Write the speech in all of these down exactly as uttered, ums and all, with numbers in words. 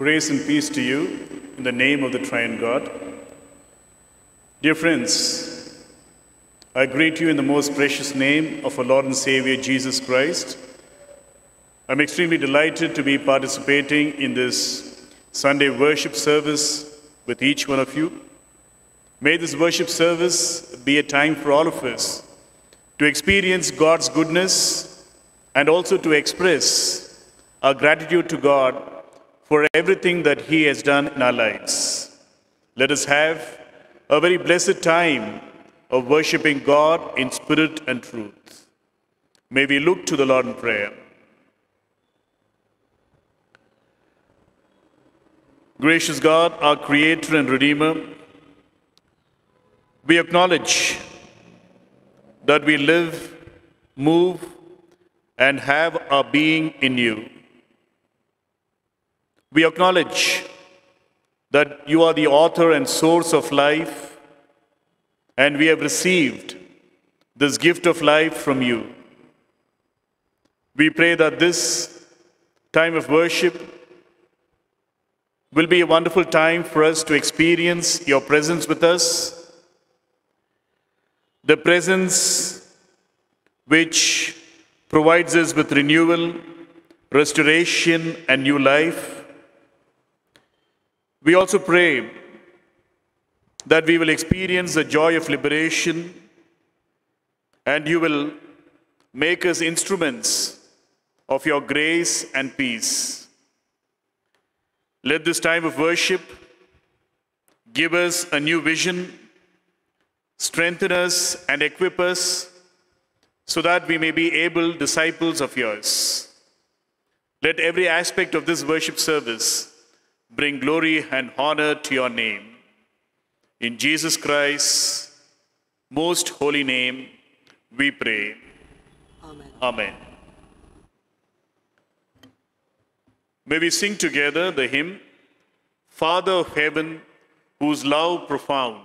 Grace and peace to you in the name of the Triune God. Dear friends, I greet you in the most precious name of our Lord and Savior Jesus Christ. I'm extremely delighted to be participating in this Sunday worship service with each one of you. May this worship service be a time for all of us to experience God's goodness and also to express our gratitude to God for everything that He has done in our lives. Let us have a very blessed time of worshiping God in spirit and truth. May we look to the Lord in prayer. Gracious God, our Creator and Redeemer, we acknowledge that we live, move, and have our being in you. We acknowledge that you are the author and source of life, and we have received this gift of life from you. We pray that this time of worship will be a wonderful time for us to experience your presence with us, the presence which provides us with renewal, restoration, and new life. We also pray that we will experience the joy of liberation and you will make us instruments of your grace and peace. Let this time of worship give us a new vision, strengthen us and equip us so that we may be able disciples of yours. Let every aspect of this worship service bring glory and honor to your name. In Jesus Christ's most holy name, we pray. Amen. Amen. May we sing together the hymn, Father of Heaven, whose love profound.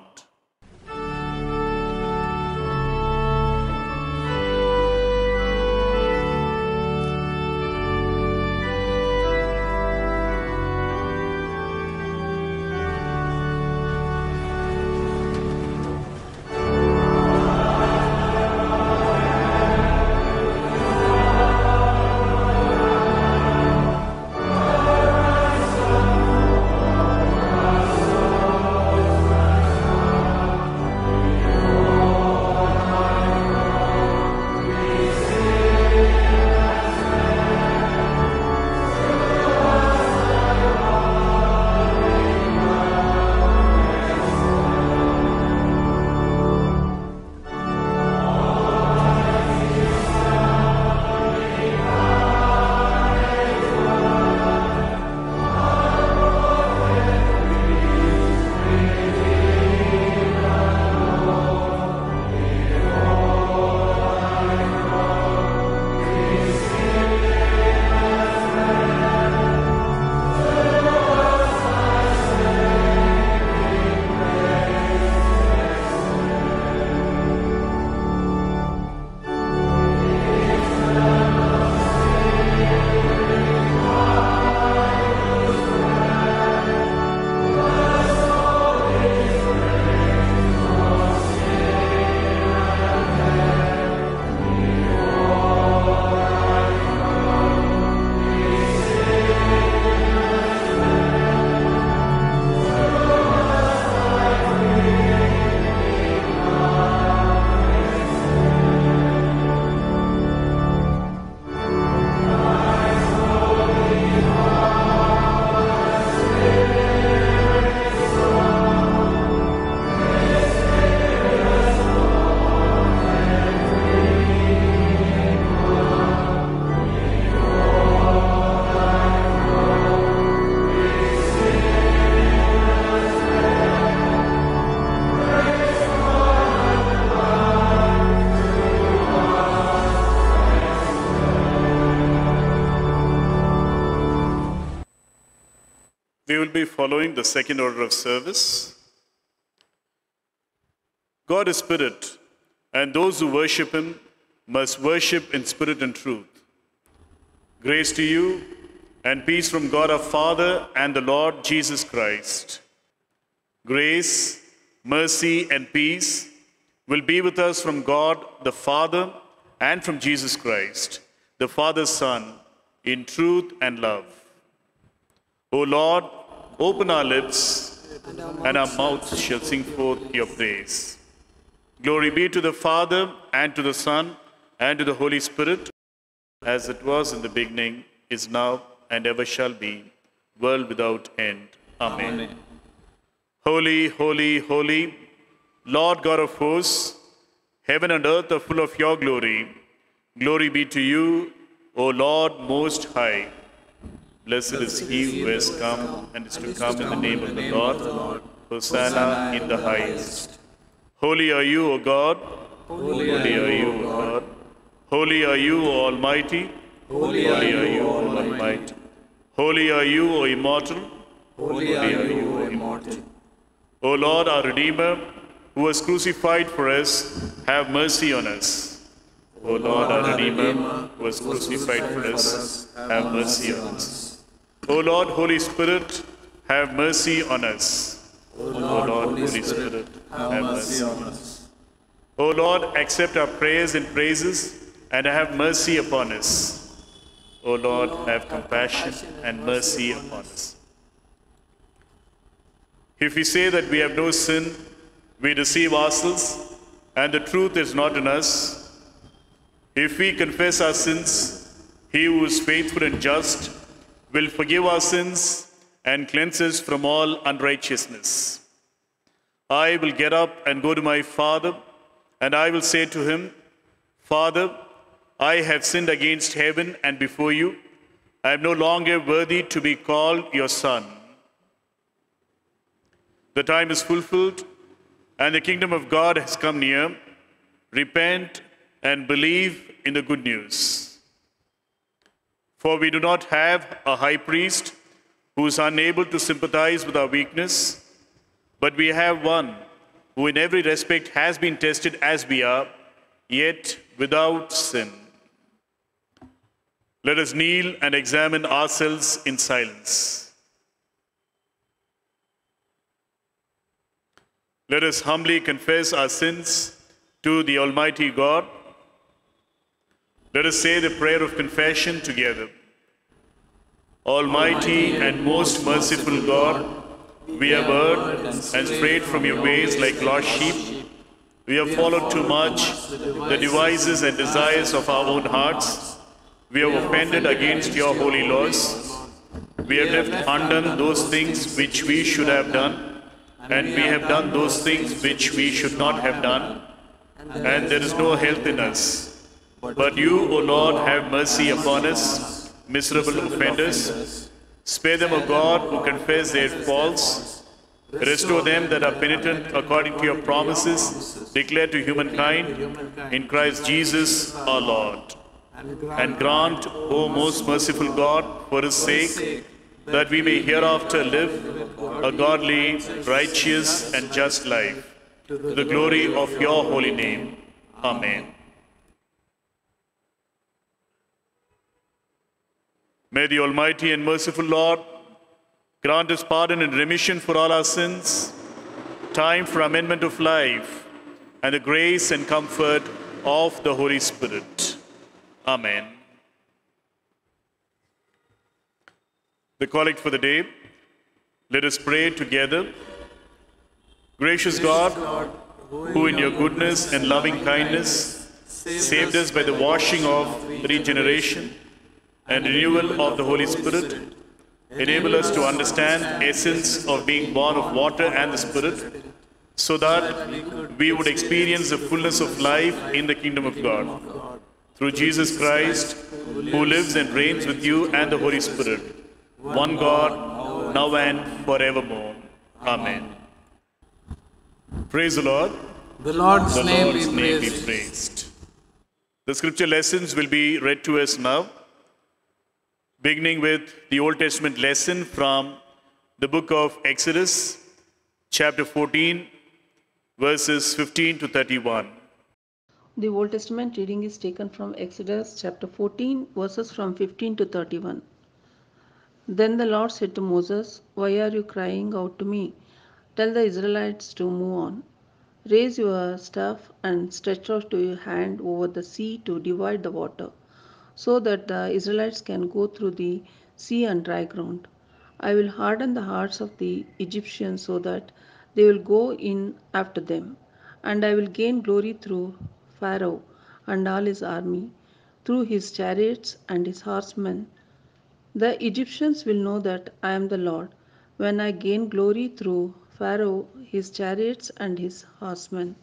We will be following the second order of service. God is spirit, and those who worship him must worship in spirit and truth. Grace to you and peace from God our Father and the Lord Jesus Christ. Grace, mercy, and peace will be with us from God the Father and from Jesus Christ, the Father's Son, in truth and love. O Lord, open our lips, and our mouths shall sing forth your praise. Glory be to the Father, and to the Son, and to the Holy Spirit, as it was in the beginning, is now, and ever shall be, world without end. Amen. Amen. Holy, holy, holy, Lord God of hosts, heaven and earth are full of your glory. Glory be to you, O Lord Most High. Blessed is he who has come and is to come in the name of the Lord. Hosanna in the highest. Holy are you, O God. Holy are you, O God. Holy are you, O Almighty. Holy are you, O Almighty. Holy are you, O Immortal. Holy are you, O Immortal. O Lord, our Redeemer, who was crucified for us, have mercy on us. O Lord, our Redeemer, who was crucified for us, have mercy on us. O Lord, Holy Spirit, have mercy on us. O Lord, Holy Spirit, have mercy on us. O Lord, accept our prayers and praises, and have mercy upon us. O Lord, have compassion and mercy upon us. If we say that we have no sin, we deceive ourselves, and the truth is not in us. If we confess our sins, he who is faithful and just will forgive our sins and cleanse us from all unrighteousness. I will get up and go to my Father, and I will say to him, Father, I have sinned against heaven and before you. I am no longer worthy to be called your son. The time is fulfilled, and the kingdom of God has come near. Repent and believe in the good news. For we do not have a high priest who is unable to sympathize with our weakness, but we have one who in every respect has been tested as we are, yet without sin. Let us kneel and examine ourselves in silence. Let us humbly confess our sins to the Almighty God. Let us say the prayer of confession together. Almighty and most merciful God, we have erred and strayed from your ways like lost sheep. We have followed too much the devices and desires of our own hearts. We have offended against your holy laws. We have left undone those things which we should have done, and we have done those things which we should not have done, and there is no health in us. But you, O Lord, have mercy upon us, miserable offenders. Spare them, O God, who confess their faults. Restore them that are penitent according to your promises declared to humankind in Christ Jesus our Lord. And grant, O most merciful God, for his sake, that we may hereafter live a godly, righteous, and just life, to the glory of your holy name. Amen. May the Almighty and merciful Lord grant us pardon and remission for all our sins, time for amendment of life, and the grace and comfort of the Holy Spirit. Amen. The collect for the day. Let us pray together. Gracious God, who in your goodness and loving kindness saved us by the washing of regeneration and renewal of the Holy Spirit, enable us to understand the essence of being born of water and the Spirit, so that we would experience the fullness of life in the kingdom of God. Through Jesus Christ, who lives and reigns with you and the Holy Spirit, one God, now and forevermore. Amen. Praise the Lord. The Lord's, the name, Lord's be, name praised. be praised. The scripture lessons will be read to us now, beginning with the Old Testament lesson from the book of Exodus, chapter fourteen, verses fifteen to thirty-one. The Old Testament reading is taken from Exodus chapter fourteen, verses from fifteen to thirty-one. Then the Lord said to Moses, "Why are you crying out to me? Tell the Israelites to move on. Raise your staff and stretch out your hand over the sea to divide the water, so that the Israelites can go through the sea on dry ground. I will harden the hearts of the Egyptians so that they will go in after them, and I will gain glory through Pharaoh and all his army, through his chariots and his horsemen. The Egyptians will know that I am the Lord, when I gain glory through Pharaoh, his chariots, and his horsemen."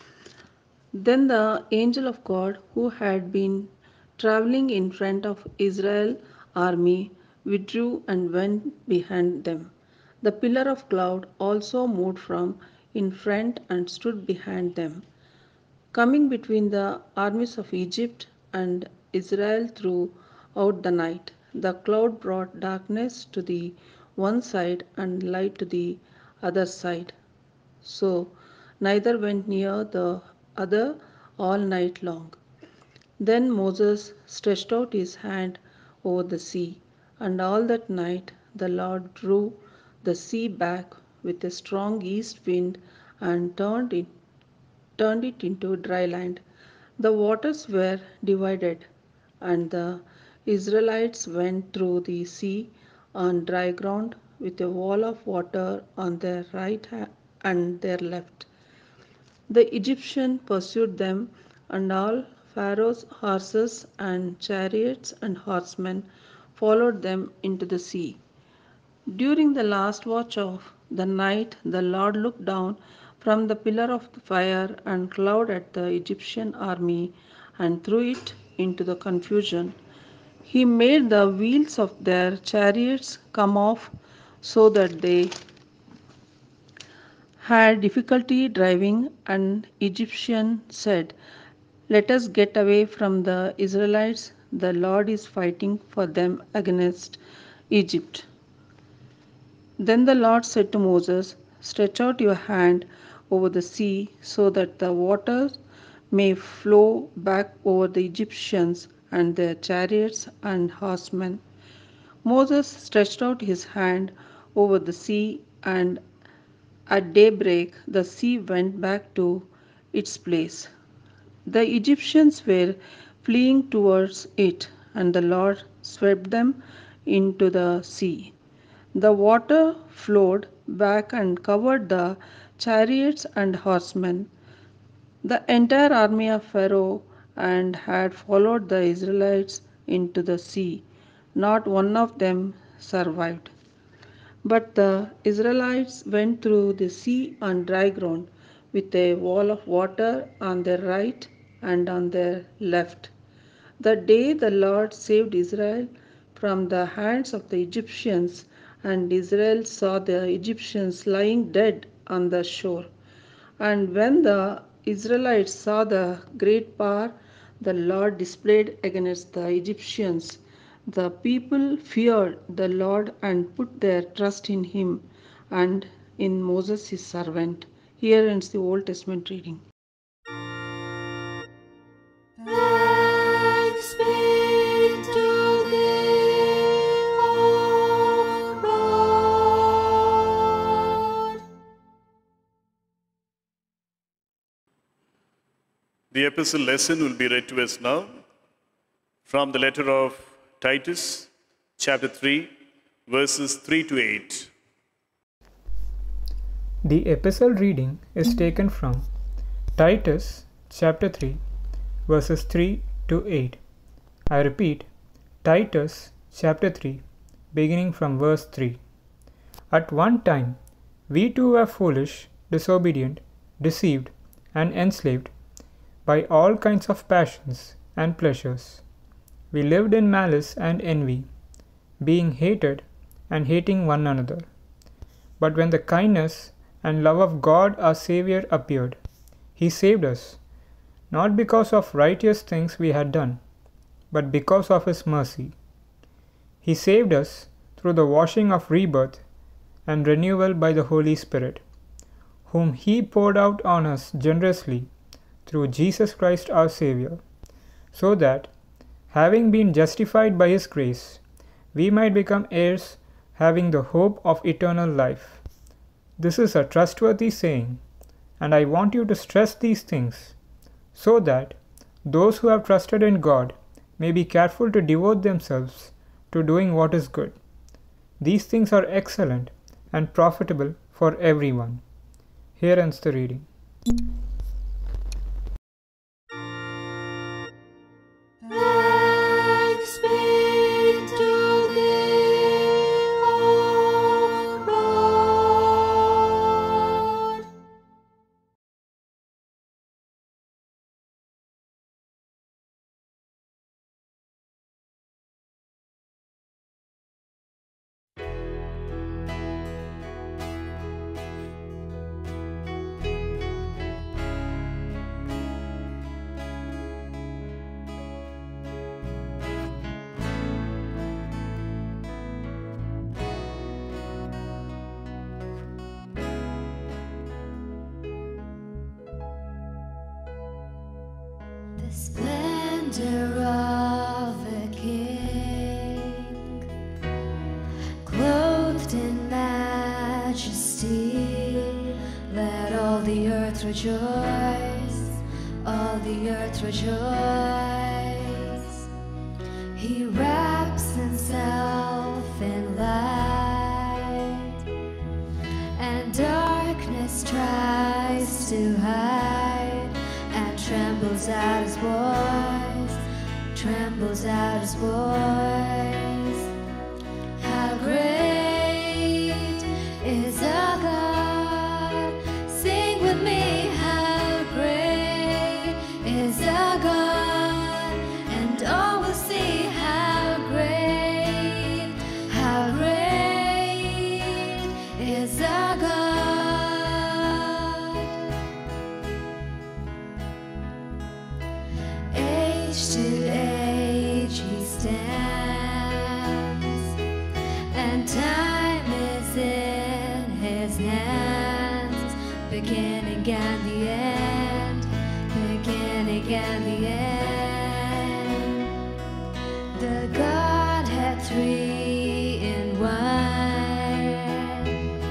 Then the angel of God, who had been traveling in front of Israel's army, withdrew and went behind them. The pillar of cloud also moved from in front and stood behind them, coming between the armies of Egypt and Israel throughout the night. The cloud brought darkness to the one side and light to the other side, so neither went near the other all night long. Then Moses stretched out his hand over the sea, and all that night the Lord drew the sea back with a strong east wind and turned it, turned it into dry land. The waters were divided, and the Israelites went through the sea on dry ground with a wall of water on their right hand and their left. The Egyptians pursued them, and all Pharaoh's horses and chariots and horsemen followed them into the sea. During the last watch of the night, the Lord looked down from the pillar of fire and cloud at the Egyptian army and threw it into the confusion. He made the wheels of their chariots come off so that they had difficulty driving, and Egyptian said, "Let us get away from the Israelites. The Lord is fighting for them against Egypt." Then the Lord said to Moses, "Stretch out your hand over the sea so that the waters may flow back over the Egyptians and their chariots and horsemen." Moses stretched out his hand over the sea, and at daybreak the sea went back to its place. The Egyptians were fleeing towards it, and the Lord swept them into the sea. The water flowed back and covered the chariots and horsemen. The entire army of Pharaoh and had followed the Israelites into the sea. Not one of them survived. But the Israelites went through the sea on dry ground, with a wall of water on their right and on their left. The day the Lord saved Israel from the hands of the Egyptians, and Israel saw the Egyptians lying dead on the shore. And when the Israelites saw the great power the Lord displayed against the Egyptians, the people feared the Lord and put their trust in him and in Moses his servant. Here ends the Old Testament reading. Thanks be to thee, O God. The epistle lesson will be read to us now from the letter of Titus, chapter three, verses three to eight. The epistle reading is taken from Titus, chapter three, verses three to eight. I repeat, Titus, chapter three, beginning from verse three. At one time, we too were foolish, disobedient, deceived, and enslaved by all kinds of passions and pleasures. We lived in malice and envy, being hated and hating one another. But when the kindness and love of God our Savior appeared, He saved us, not because of righteous things we had done, but because of His mercy. He saved us through the washing of rebirth and renewal by the Holy Spirit, whom He poured out on us generously through Jesus Christ our Savior, so that, having been justified by His grace, we might become heirs having the hope of eternal life. This is a trustworthy saying, and I want you to stress these things so that those who have trusted in God may be careful to devote themselves to doing what is good. These things are excellent and profitable for everyone. Here ends the reading. Thanks be to Thee, O Lord. The splendor of a king, clothed in majesty, let all the earth rejoice, all the earth rejoice. He wraps himself in light, and darkness tries to hide, and trembles at his voice, trembles at his voice. How great is our God? Sing with me, how great is our God? And all will see how great, how great is our God. Age to age he stands, and time is in his hands. Beginning and the end, beginning and the end. The Godhead three in one,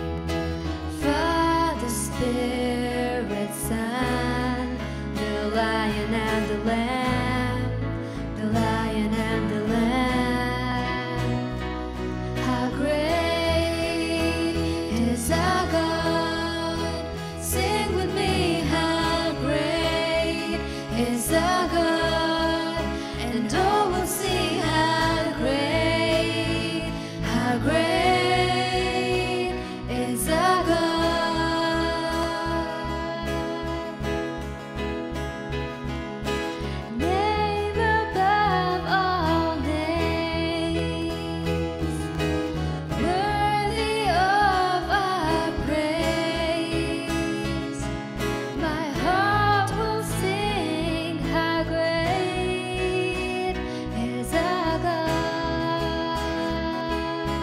Father, Spirit, Son, the Lion and the Lamb, the Lion and the Lamb. How great is our God? Sing with me, how great is our God? And all will see how great, how great is our God. Name above all names, worthy of our praise. My heart will sing how great is our God.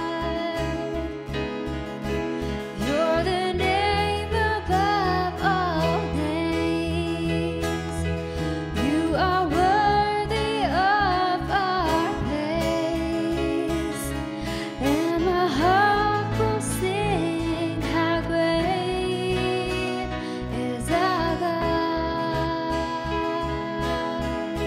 You're the name above all names. You are worthy of our praise, and my heart will sing how great is our God.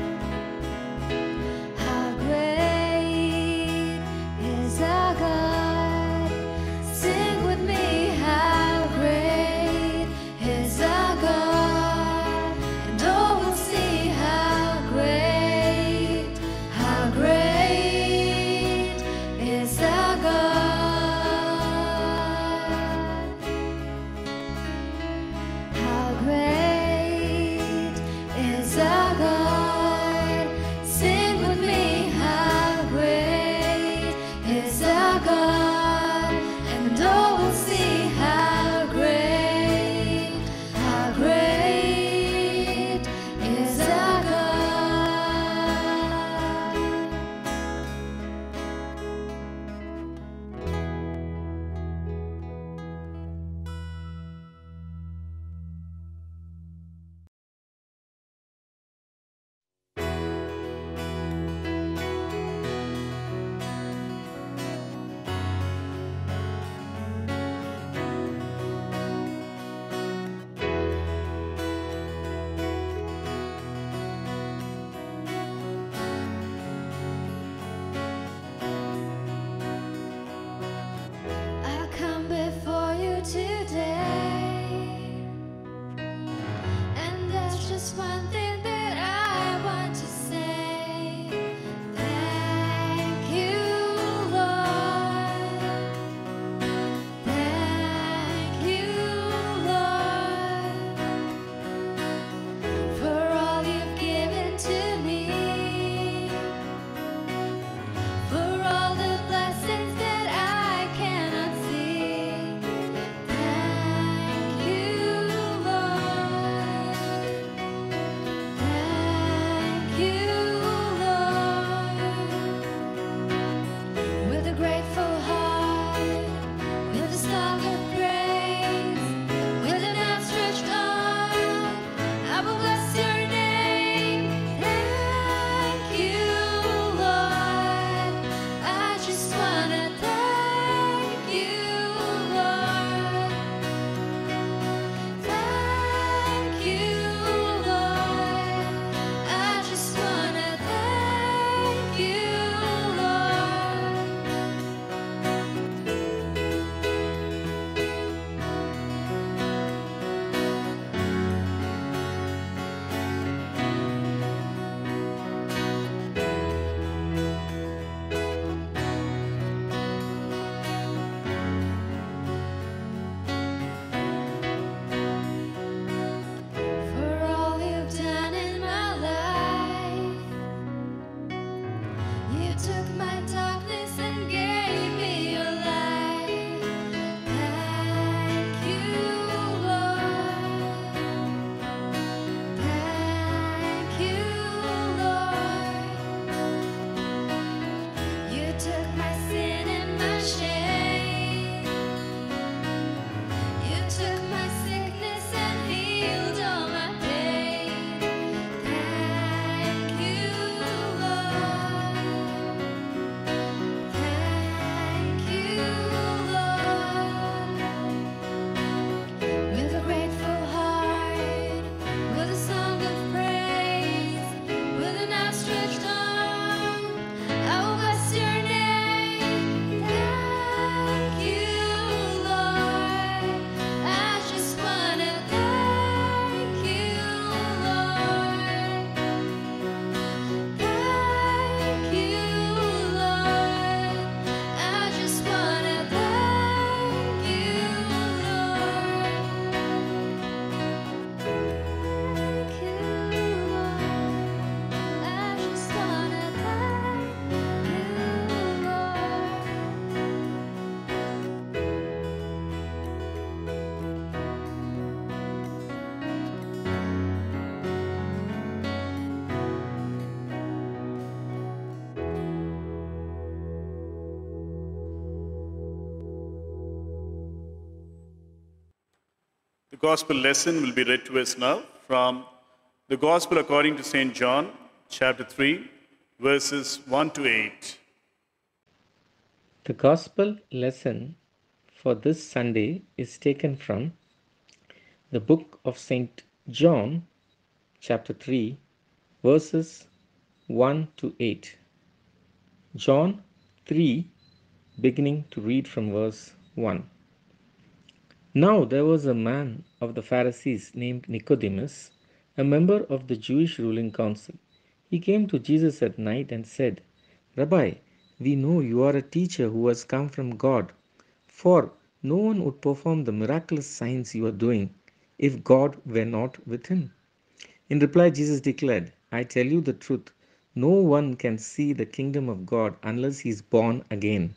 How great is our God? Sing with me, how great is our God? And all will see how great, how great is our God. How great is our God? Sing with me, how great is our God? And all will see how great, how great is our God. Gospel lesson will be read to us now from the Gospel according to Saint John, chapter three, verses one to eight. The Gospel lesson for this Sunday is taken from the book of Saint John, chapter three, verses one to eight. John three, beginning to read from verse one. Now there was a man of the Pharisees named Nicodemus, a member of the Jewish ruling council. He came to Jesus at night and said, Rabbi, we know you are a teacher who has come from God, for no one would perform the miraculous signs you are doing if God were not with him. In reply, Jesus declared, I tell you the truth, no one can see the kingdom of God unless he is born again.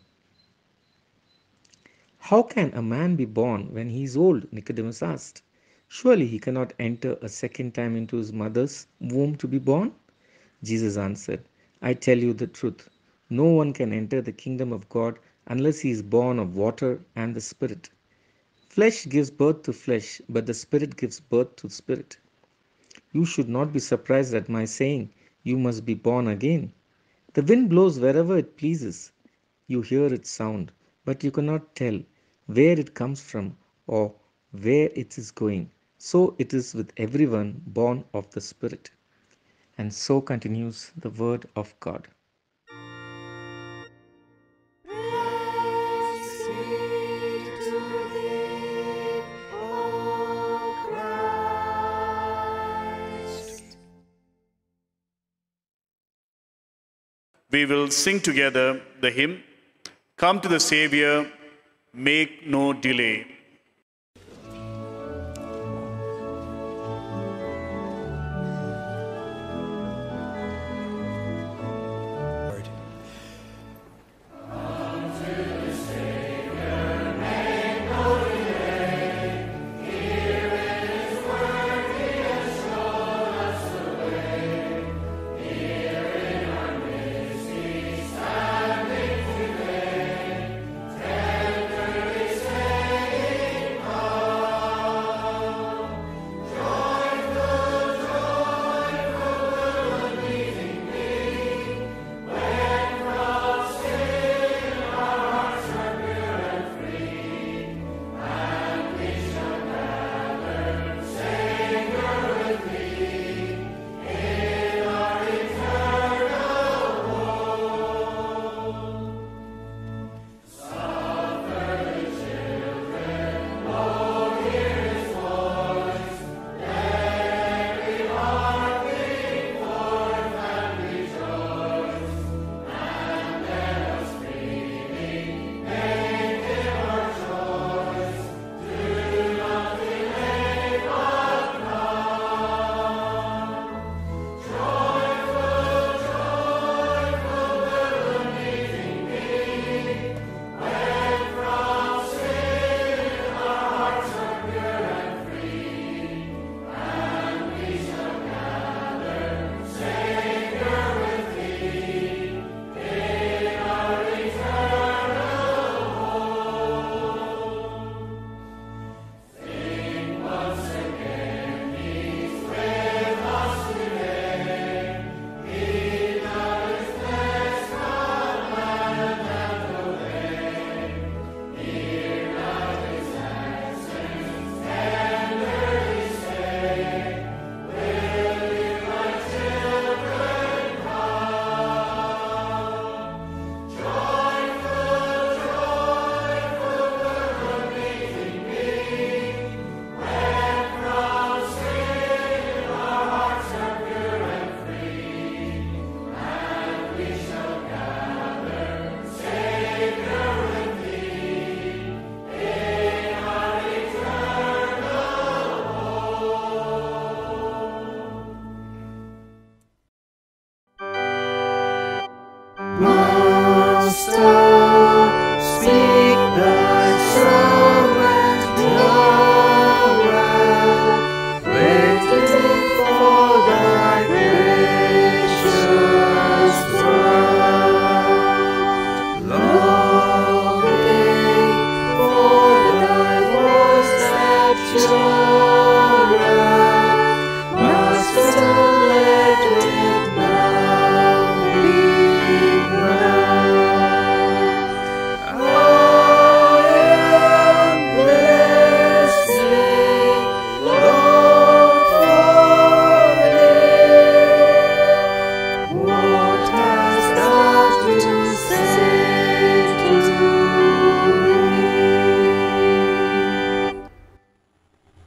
How can a man be born when he is old? Nicodemus asked. Surely he cannot enter a second time into his mother's womb to be born? Jesus answered, I tell you the truth. No one can enter the kingdom of God unless he is born of water and the Spirit. Flesh gives birth to flesh, but the Spirit gives birth to spirit. You should not be surprised at my saying, you must be born again. The wind blows wherever it pleases. You hear its sound, but you cannot tell where it comes from or where it is going. So it is with everyone born of the Spirit. And so continues the word of God. We will sing together the hymn, Come to the Savior, Make No Delay. Tender is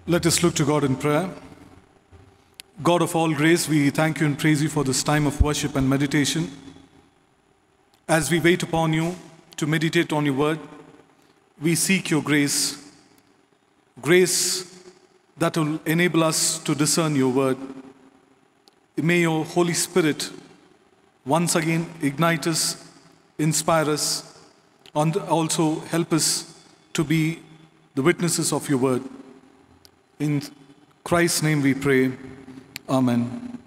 Let us look to God in prayer. God of all grace, we thank you and praise you for this time of worship and meditation. As we wait upon you to meditate on your word, we seek your grace, grace that will enable us to discern your word. May your Holy Spirit once again ignite us, inspire us, and also help us to be the witnesses of your word. In Christ's name we pray. Amen.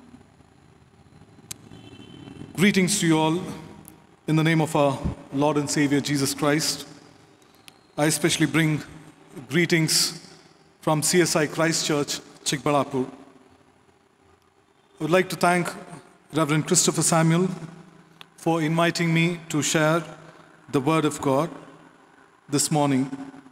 Greetings to you all in the name of our Lord and Savior Jesus Christ. I especially bring greetings from C S I Christ Church, Chikbalapur. I would like to thank Reverend Christopher Samuel for inviting me to share the Word of God this morning.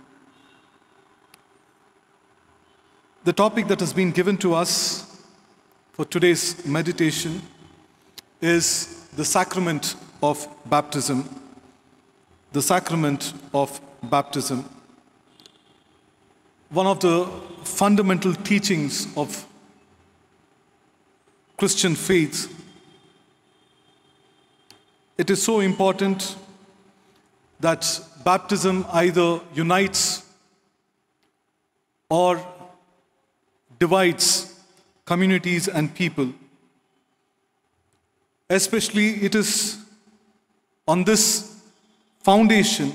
The topic that has been given to us for today's meditation is the sacrament of baptism. The sacrament of baptism. One of the fundamental teachings of Christian faith. It is so important that baptism either unites or divides communities and people. Especially it is on this foundation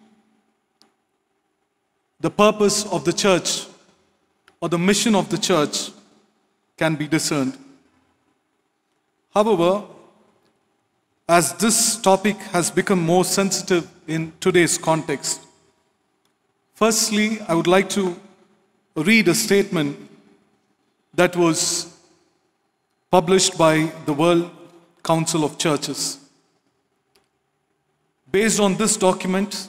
the purpose of the church or the mission of the church can be discerned. However, as this topic has become more sensitive in today's context, firstly, I would like to read a statement that was published by the World Council of Churches. Based on this document,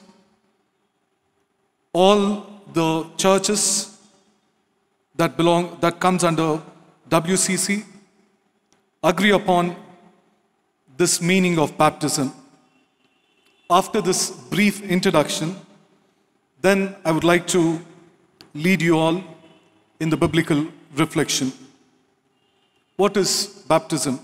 all the churches that belong, that comes under W C C, agree upon this meaning of baptism. After this brief introduction, then I would like to lead you all in the biblical reflection. What is baptism?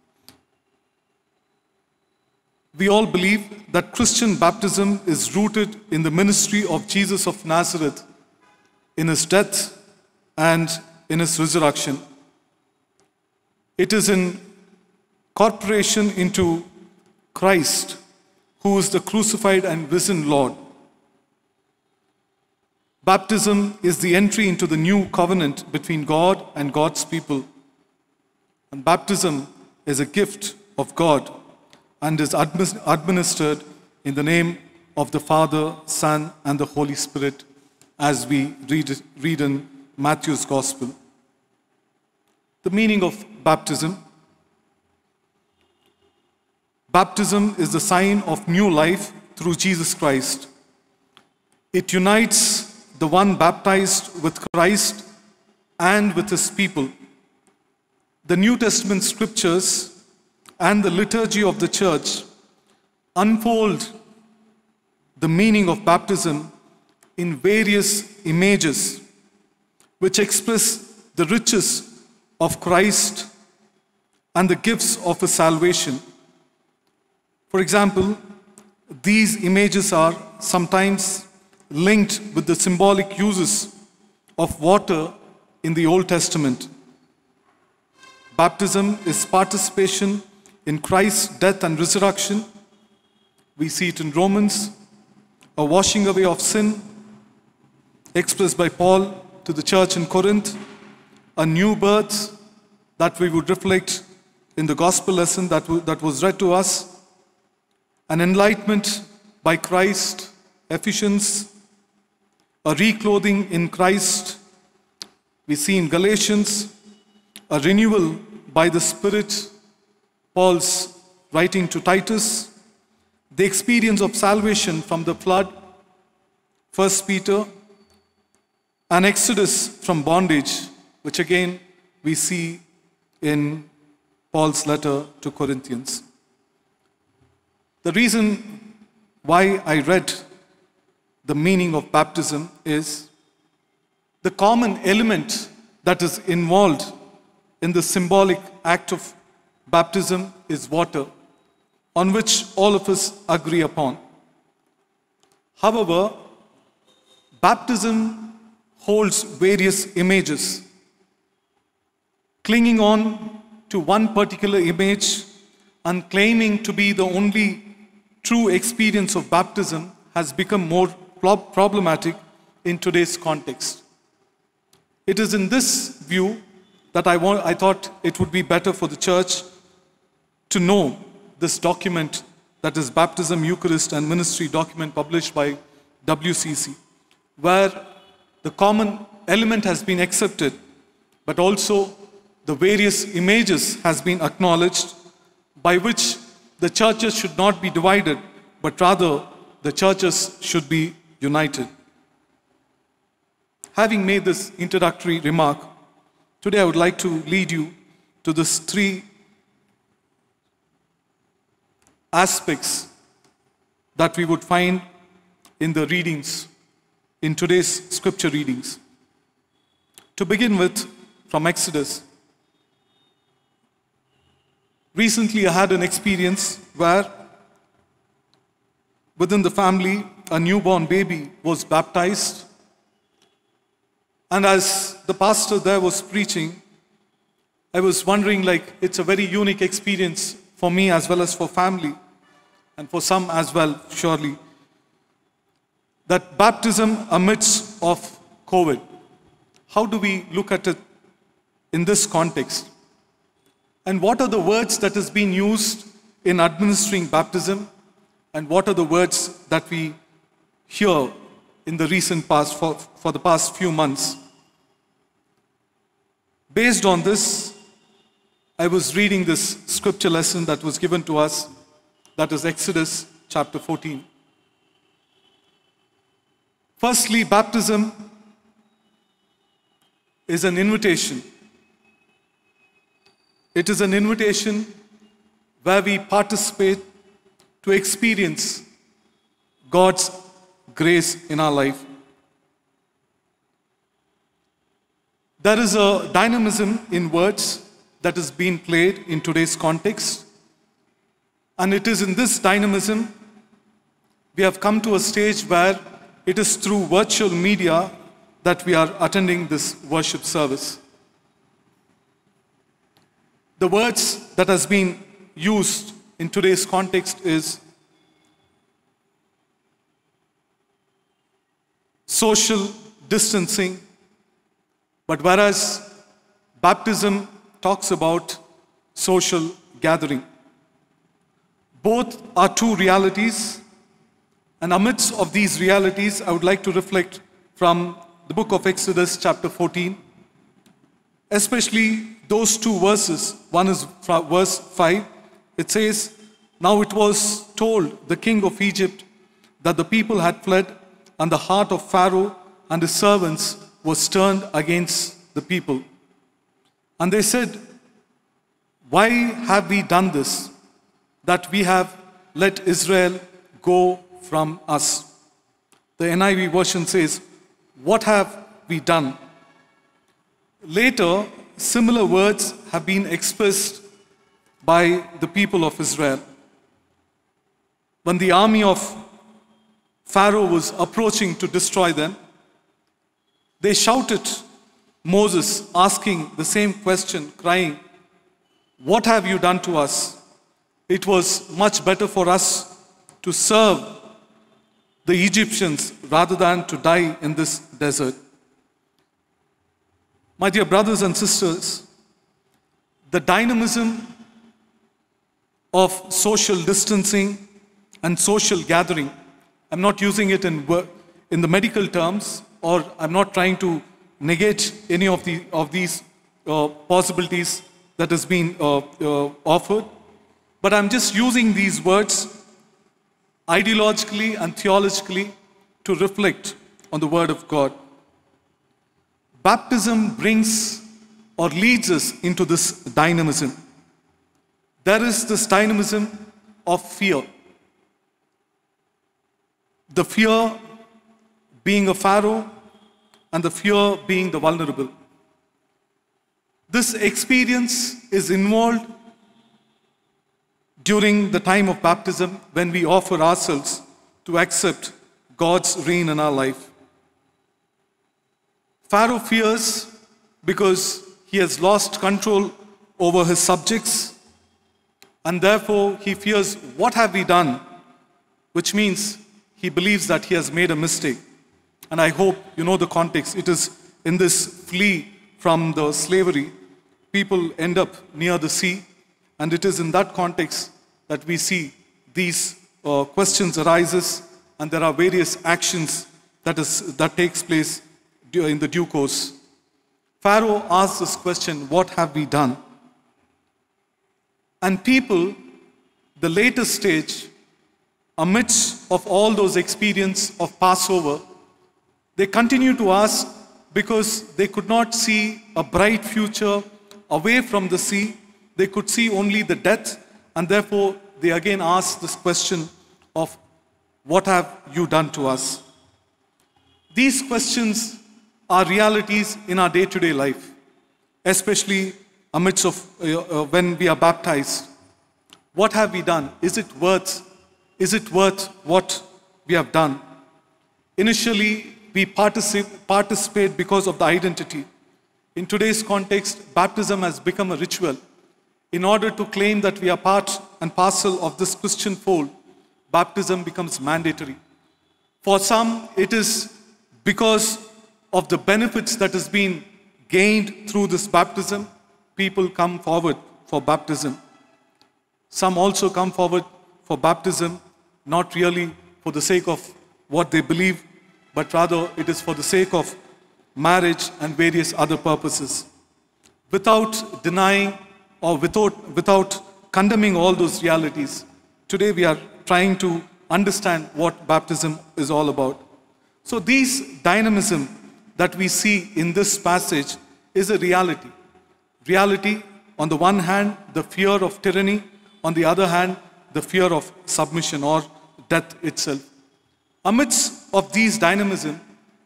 We all believe that Christian baptism is rooted in the ministry of Jesus of Nazareth, in his death and in his resurrection. It is in incorporation into Christ, who is the crucified and risen Lord. Baptism is the entry into the new covenant between God and God's people. And baptism is a gift of God and is administered in the name of the Father, Son, and the Holy Spirit, as we read, read in Matthew's Gospel. The meaning of baptism. Baptism is the sign of new life through Jesus Christ. It unites the one baptized with Christ and with his people. The New Testament scriptures and the liturgy of the church unfold the meaning of baptism in various images which express the riches of Christ and the gifts of his salvation. For example, these images are sometimes linked with the symbolic uses of water in the Old Testament. Baptism is participation in Christ's death and resurrection. We see it in Romans, a washing away of sin, expressed by Paul to the church in Corinth, a new birth that we would reflect in the gospel lesson that, that was read to us, an enlightenment by Christ, Ephesians, a reclothing in Christ. We see in Galatians a renewal by the Spirit, Paul's writing to Titus, the experience of salvation from the flood, First Peter, an exodus from bondage, which again we see in Paul's letter to Corinthians. The reason why I read the meaning of baptism is the common element that is involved in the symbolic act of baptism is water, on which all of us agree upon. However, baptism holds various images. Clinging on to one particular image and claiming to be the only true experience of baptism has become more problematic in today's context. It is in this view that I, want, I thought it would be better for the church to know this document, that is Baptism, Eucharist and Ministry document published by W C C, where the common element has been accepted, but also the various images has been acknowledged, by which the churches should not be divided, but rather the churches should be united. Having made this introductory remark, today I would like to lead you to these three aspects that we would find in the readings, in today's scripture readings. To begin with, from Exodus. Recently I had an experience where within the family a newborn baby was baptized, and as the pastor there was preaching, I was wondering, like, it's a very unique experience for me as well as for family, and for some as well, surely, that baptism amidst of COVID. How do we look at it in this context? And what are the words that has been used in administering baptism? And what are the words that we hear in the recent past, for, for the past few months? Based on this, I was reading this scripture lesson that was given to us, that is Exodus chapter fourteen. Firstly, baptism is an invitation. It is an invitation where we participate to experience God's grace in our life. There is a dynamism in words that is being played in today's context. And it is in this dynamism we have come to a stage where it is through virtual media that we are attending this worship service. The words that has been used in today's context is social distancing, but whereas baptism talks about social gathering. Both are two realities, and amidst of these realities, I would like to reflect from the book of Exodus chapter fourteen, especially those two verses. One is from verse five. It says, "Now it was told the king of Egypt that the people had fled, and the heart of Pharaoh and his servants was turned against the people. And they said, 'Why have we done this, that we have let Israel go from us?'" The N I V version says, "What have we done?" Later, similar words have been expressed by the people of Israel. When the army of Pharaoh was approaching to destroy them, they shouted Moses, asking the same question, crying, "What have you done to us? It was much better for us to serve the Egyptians rather than to die in this desert." My dear brothers and sisters, the dynamism of social distancing and social gathering, I'm not using it in, in the medical terms, or I'm not trying to negate any of, the, of these uh, possibilities that has been uh, uh, offered, but I'm just using these words ideologically and theologically to reflect on the Word of God. Baptism brings or leads us into this dynamism. There is this dynamism of fear. The fear being a Pharaoh and the fear being the vulnerable. This experience is involved during the time of baptism when we offer ourselves to accept God's reign in our life. Pharaoh fears because he has lost control over his subjects, and therefore he fears, what have we done? Which means he believes that he has made a mistake. And I hope you know the context. It is in this flee from the slavery, people end up near the sea, and it is in that context that we see these uh, questions arises, and there are various actions that is that takes place in the due course. Pharaoh asks this question, what have we done? And people, the later stage, amidst of all those experience of Passover, they continue to ask because they could not see a bright future away from the sea. They could see only the death, and therefore they again ask this question of, what have you done to us? These questions are realities in our day-to-day life, especially amidst of uh, uh, when we are baptized. What have we done? Is it worth, is it worth what we have done? Initially, we particip participate because of the identity. In today's context, baptism has become a ritual. In order to claim that we are part and parcel of this Christian fold, baptism becomes mandatory. For some, it is because of the benefits that has been gained through this baptism, people come forward for baptism. Some also come forward for baptism, not really for the sake of what they believe, but rather it is for the sake of marriage and various other purposes. Without denying or without, without condemning all those realities, today we are trying to understand what baptism is all about. So these dynamism that we see in this passage is a reality. Reality, on the one hand, the fear of tyranny, on the other hand, the fear of submission or death itself. Amidst of these dynamism,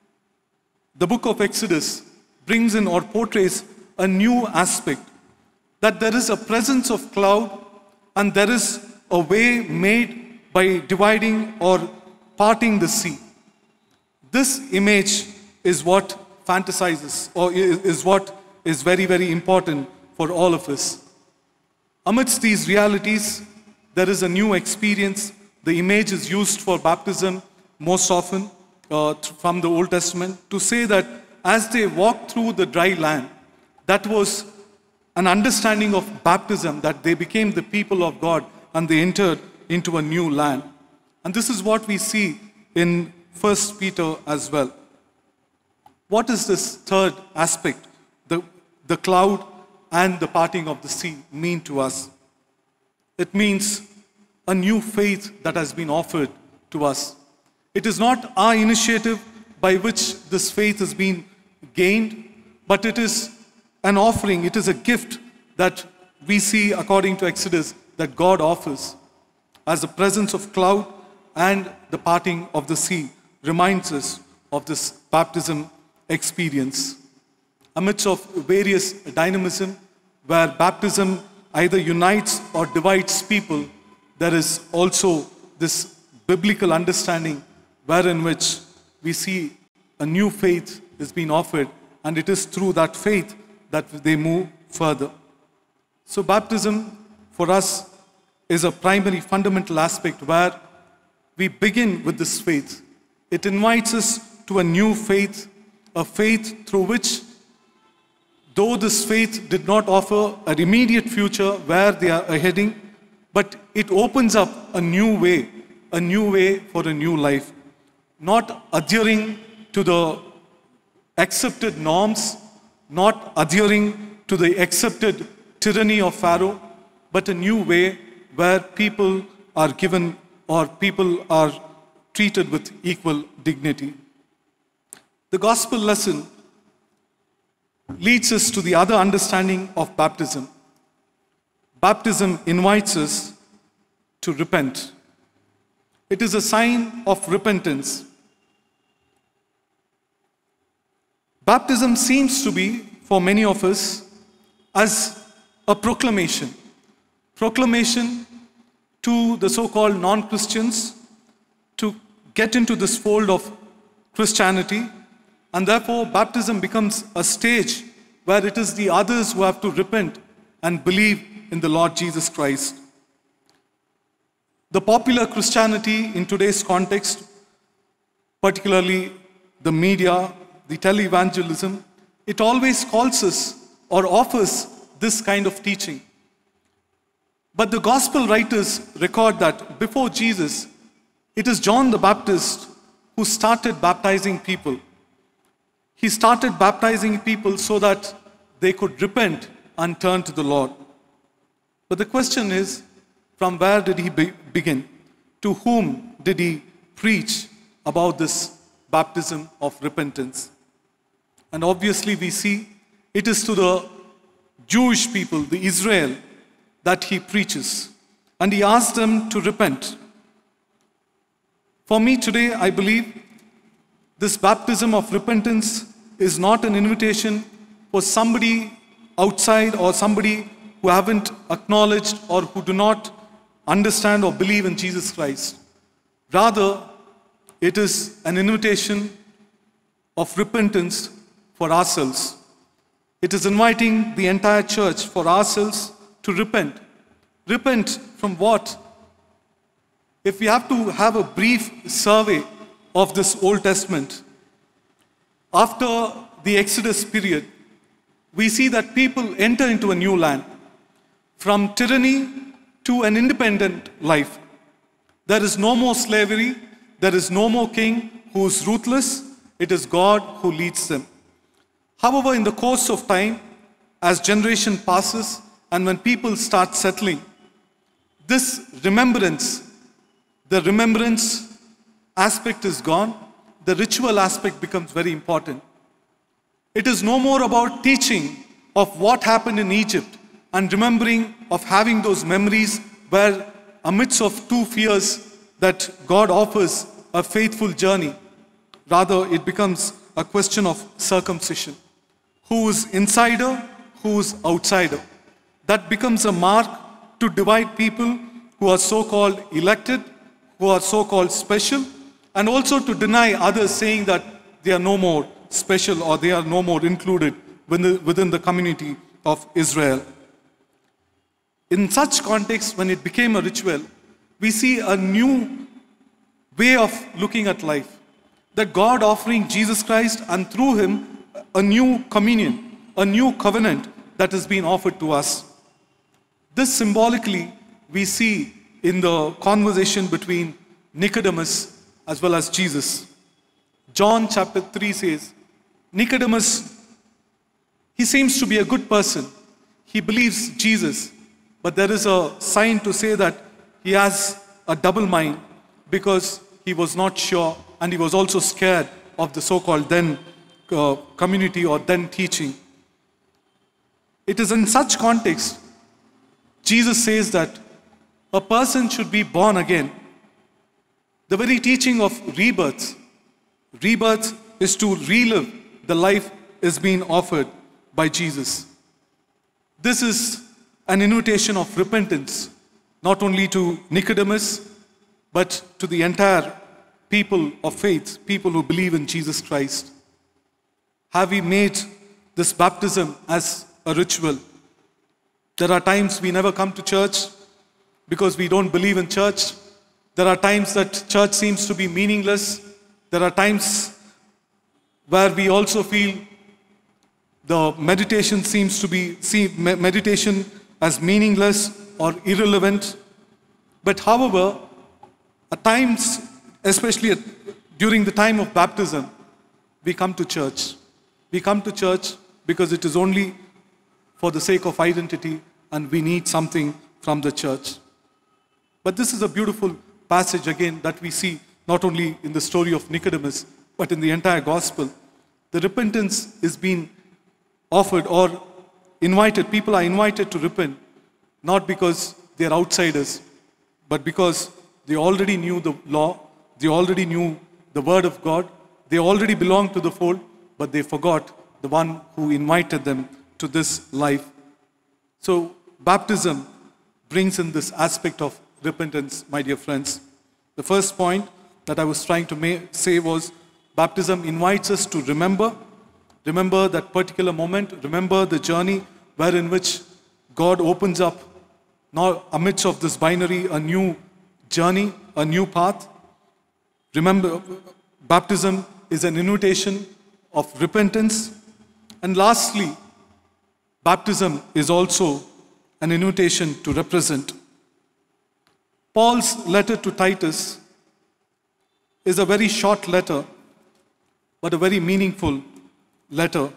the book of Exodus brings in or portrays a new aspect, that there is a presence of cloud and there is a way made by dividing or parting the sea. This image is what fantasizes or is what is very, very important for all of us. Amidst these realities, there is a new experience. The image is used for baptism most often uh, from the Old Testament to say that as they walked through the dry land, that was an understanding of baptism, that they became the people of God and they entered into a new land. And this is what we see in First Peter as well. What is this third aspect, the, the cloud and the parting of the sea, mean to us? It means a new faith that has been offered to us. It is not our initiative by which this faith has been gained, but it is an offering, it is a gift that we see according to Exodus that God offers as the presence of cloud and the parting of the sea reminds us of this baptism experience. Amidst of various dynamism where baptism either unites or divides people, there is also this biblical understanding wherein which we see a new faith is being offered, and it is through that faith that they move further. So baptism for us is a primary fundamental aspect where we begin with this faith. It invites us to a new faith, a faith through which, though this faith did not offer an immediate future where they are heading, but it opens up a new way, a new way for a new life. Not adhering to the accepted norms, not adhering to the accepted tyranny of Pharaoh, but a new way where people are given or people are treated with equal dignity. The gospel lesson leads us to the other understanding of baptism. Baptism invites us to repent. It is a sign of repentance. Baptism seems to be, for many of us, as a proclamation. Proclamation to the so-called non-Christians to get into this fold of Christianity, and therefore baptism becomes a stage where it is the others who have to repent and believe in the Lord Jesus Christ. The popular Christianity in today's context, particularly the media, the televangelism, it always calls us or offers this kind of teaching. But the gospel writers record that before Jesus, it is John the Baptist who started baptizing people. He started baptizing people so that they could repent and turn to the Lord. But the question is, from where did he be- begin? To whom did he preach about this baptism of repentance? And obviously we see it is to the Jewish people, the Israel, that he preaches. And he asks them to repent. For me today, I believe this baptism of repentance is not an invitation for somebody outside or somebody who haven't acknowledged or who do not understand or believe in Jesus Christ. Rather, it is an invitation of repentance for ourselves. It is inviting the entire church for ourselves to repent. Repent from what? If we have to have a brief survey of this Old Testament, after the Exodus period, we see that people enter into a new land. From tyranny to an independent life. There is no more slavery. There is no more king who is ruthless. It is God who leads them. However, in the course of time, as generation passes and when people start settling, this remembrance, the remembrance aspect is gone. The ritual aspect becomes very important. It is no more about teaching of what happened in Egypt and remembering of having those memories where amidst of two fears that God offers a faithful journey. Rather, it becomes a question of circumcision. Who is insider, who is outsider. That becomes a mark to divide people who are so-called elected, who are so-called special, and also to deny others, saying that they are no more special or they are no more included within the, within the community of Israel. In such context, when it became a ritual, we see a new way of looking at life. That God offering Jesus Christ and through him a new communion, a new covenant that has been offered to us. This symbolically we see in the conversation between Nicodemus as well as Jesus. John chapter three says, Nicodemus, he seems to be a good person. He believes Jesus. But there is a sign to say that he has a double mind because he was not sure and he was also scared of the so-called then uh, community or then teaching. It is in such context, Jesus says that a person should be born again. The very teaching of rebirth. Rebirth is to relive the life is being offered by Jesus. This is an invitation of repentance, not only to Nicodemus, but to the entire people of faith, people who believe in Jesus Christ. Have we made this baptism as a ritual? There are times we never come to church because we don't believe in church. There are times that church seems to be meaningless. There are times where we also feel the meditation seems to be, see meditation as meaningless or irrelevant. But however, at times, especially at, during the time of baptism, we come to church. We come to church because it is only for the sake of identity and we need something from the church. But this is a beautiful passage again that we see not only in the story of Nicodemus, but in the entire gospel. The repentance is being offered or invited. People are invited to repent, not because they are outsiders, but because they already knew the law, they already knew the word of God, they already belonged to the fold, but they forgot the one who invited them to this life. So baptism brings in this aspect of repentance, my dear friends. The first point that I was trying to ma- say was baptism invites us to remember, remember that particular moment, remember the journey wherein which God opens up, now amidst of this binary, a new journey, a new path. Remember, baptism is an invitation of repentance. And lastly, baptism is also an invitation to represent. Paul's letter to Titus is a very short letter, but a very meaningful letter.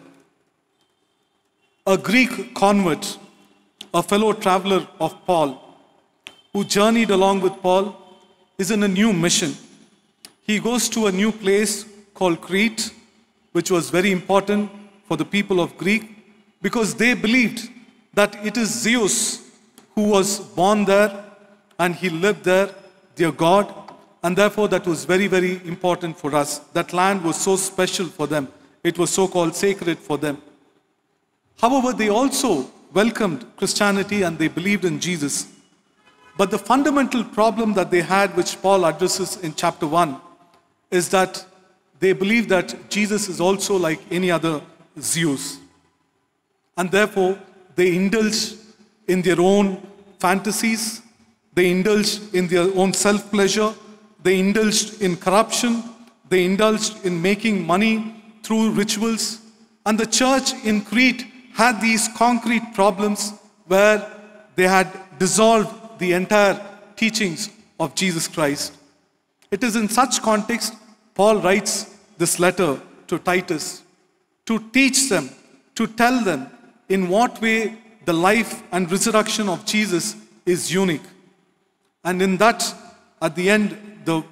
A Greek convert, a fellow traveler of Paul, who journeyed along with Paul, is in a new mission. He goes to a new place called Crete, which was very important for the people of Greek, because they believed that it is Zeus who was born there and he lived there, their God, and therefore that was very, very important for us. That land was so special for them. It was so-called sacred for them. However, they also welcomed Christianity and they believed in Jesus. But the fundamental problem that they had, which Paul addresses in chapter one, is that they believe that Jesus is also like any other Zeus. And therefore, they indulge in their own fantasies, they indulge in their own self-pleasure, they indulged in corruption, they indulged in making money through rituals. And the church in Crete had these concrete problems where they had dissolved the entire teachings of Jesus Christ. It is in such context Paul writes this letter to Titus to teach them, to tell them in what way the life and resurrection of Jesus is unique. And in that, at the end, the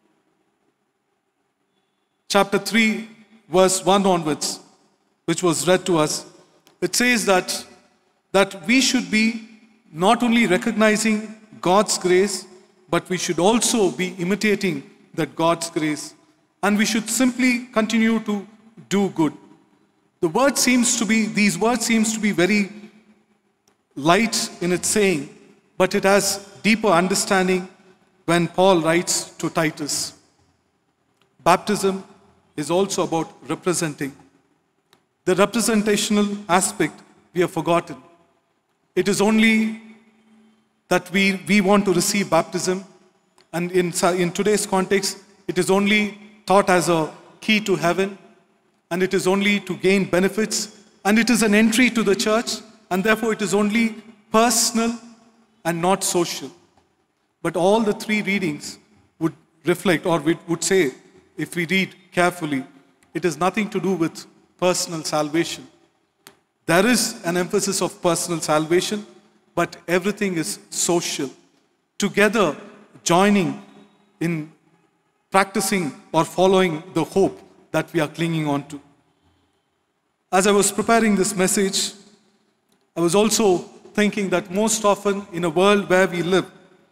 chapter three, verse one onwards, which was read to us, it says that, that we should be not only recognizing God's grace, but we should also be imitating that God's grace. And we should simply continue to do good. The word seems to be, these words seems to be very light in its saying, but it has deeper understanding when Paul writes to Titus. Baptism is also about representing. The representational aspect we have forgotten. It is only that we, we want to receive baptism, and in, in today's context, it is only taught as a key to heaven, and it is only to gain benefits, and it is an entry to the church, and therefore it is only personal and not social. But all the three readings would reflect, or we would say, if we read carefully, it has nothing to do with personal salvation. There is an emphasis of personal salvation, but everything is social. Together, joining in practicing or following the hope that we are clinging on to. As I was preparing this message, I was also thinking that most often in a world where we live,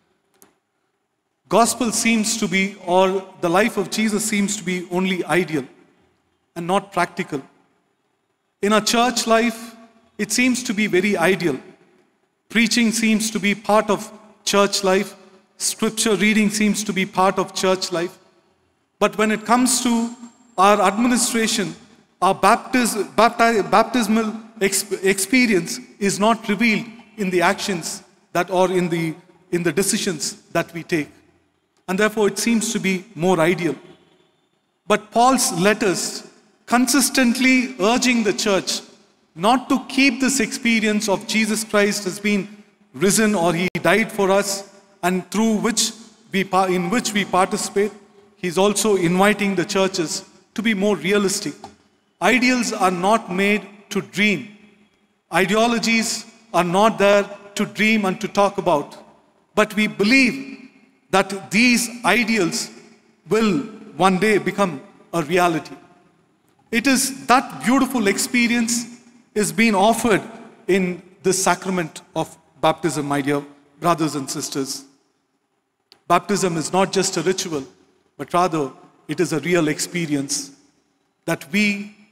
gospel seems to be, or the life of Jesus seems to be only ideal and not practical. In our church life, it seems to be very ideal. Preaching seems to be part of church life. Scripture reading seems to be part of church life. But when it comes to our administration, our baptis- bapti- baptismal exp- experience is not revealed in the actions that, or in the, in the decisions that we take. And therefore it seems to be more ideal. But Paul's letters consistently urging the church not to keep this experience of Jesus Christ as being risen, or he died for us, and through which we, in which we participate. He's also inviting the churches to be more realistic. Ideals are not made to dream. Ideologies are not there to dream and to talk about. But we believe that these ideals will one day become a reality. It is that beautiful experience is being offered in the sacrament of baptism, my dear brothers and sisters. Baptism is not just a ritual, but rather it is a real experience that we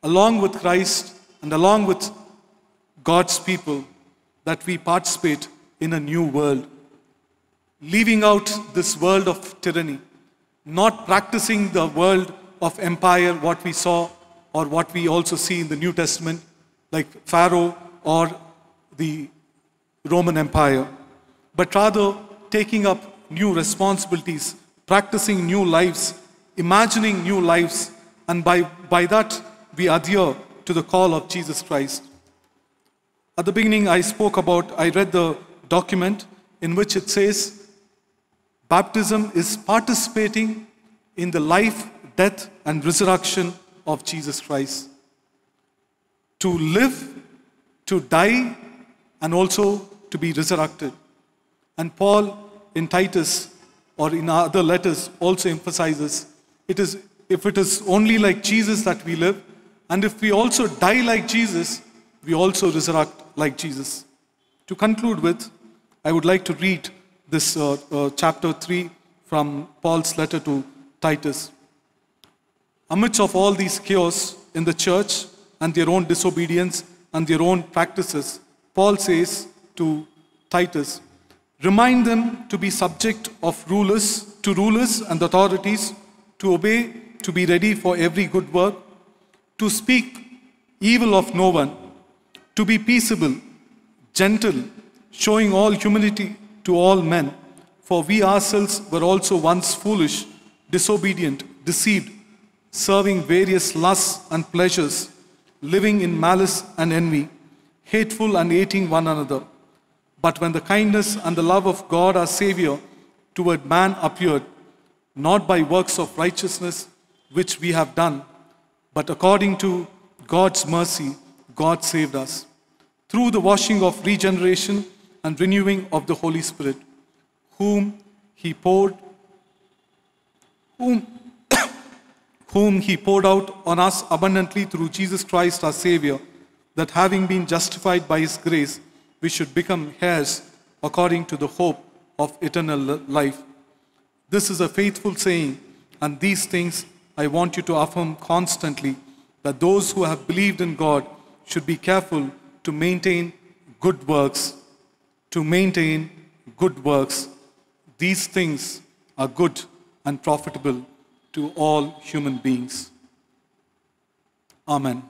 along with Christ and along with God's people, that we participate in a new world, leaving out this world of tyranny, not practicing the world of empire, what we saw or what we also see in the New Testament, like Pharaoh or the Roman Empire, but rather taking up new responsibilities, practicing new lives, imagining new lives, and by, by that we adhere to the call of Jesus Christ. At the beginning, I spoke about, I read the document in which it says, baptism is participating in the life, death, and resurrection of Jesus Christ. To live, to die, and also to be resurrected. And Paul in Titus or in other letters also emphasizes, it is, if it is only like Jesus that we live, and if we also die like Jesus, we also resurrect like Jesus. To conclude with, I would like to read this uh, uh, chapter three from Paul's letter to Titus. Amidst of all these chaos in the church and their own disobedience and their own practices, Paul says to Titus, remind them to be subject of rulers, to rulers and authorities, to obey, to be ready for every good work, to speak evil of no one, to be peaceable, gentle, showing all humility to all men. For we ourselves were also once foolish, disobedient, deceived, serving various lusts and pleasures, living in malice and envy, hateful and hating one another. But when the kindness and the love of God our Savior toward man appeared, not by works of righteousness which we have done, but according to God's mercy, God saved us, through the washing of regeneration and renewing of the Holy Spirit, whom He poured, whom, whom He poured out on us abundantly through Jesus Christ our Savior, that having been justified by His grace, we should become heirs according to the hope of eternal life. This is a faithful saying, and these things I want you to affirm constantly, that those who have believed in God should be careful to maintain good works. To maintain good works. These things are good and profitable to all human beings. Amen.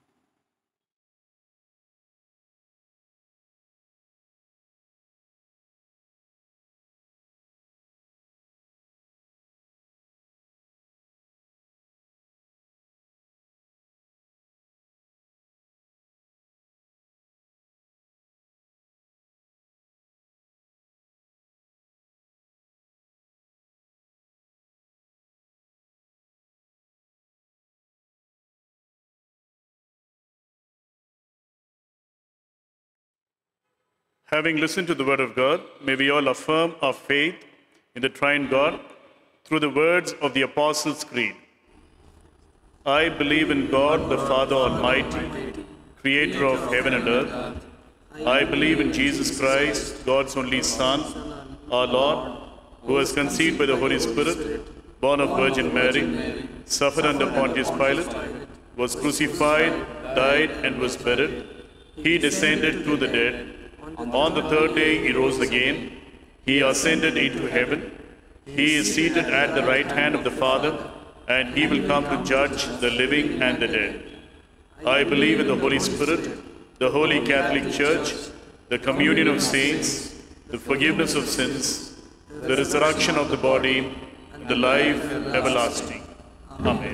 Having listened to the word of God, may we all affirm our faith in the triune God through the words of the Apostles' Creed. I believe in God, the Father Almighty, creator of heaven and earth. I believe in Jesus Christ, God's only Son, our Lord, who was conceived by the Holy Spirit, born of Virgin Mary, suffered under Pontius Pilate, was crucified, died, and was buried. He descended to the dead. On the third day he rose again. He ascended into heaven. He is seated at the right hand of the Father, and he will come to judge the living and the dead. I believe in the Holy Spirit, the Holy Catholic Church, the communion of saints, the forgiveness of sins, the resurrection of the body, and the life everlasting. Amen.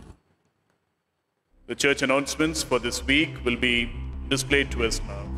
The church announcements for this week will be displayed to us now.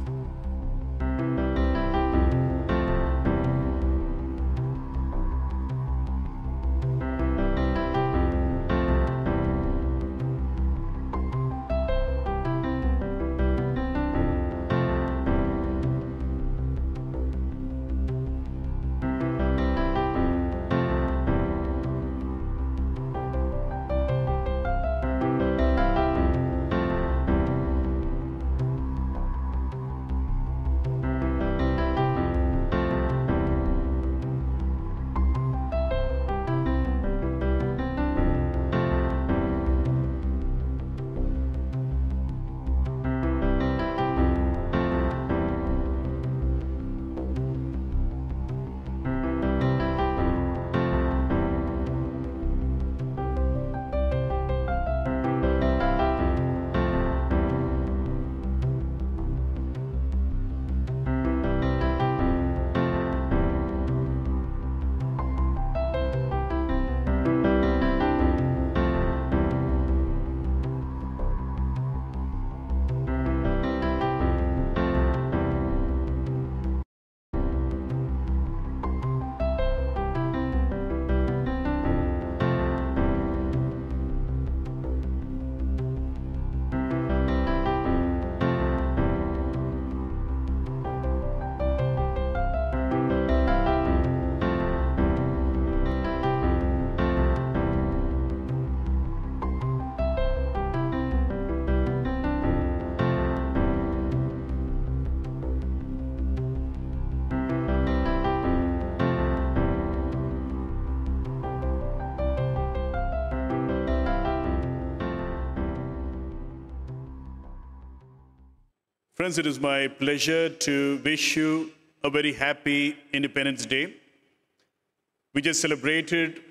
Friends, it is my pleasure to wish you a very happy Independence Day. We just celebrated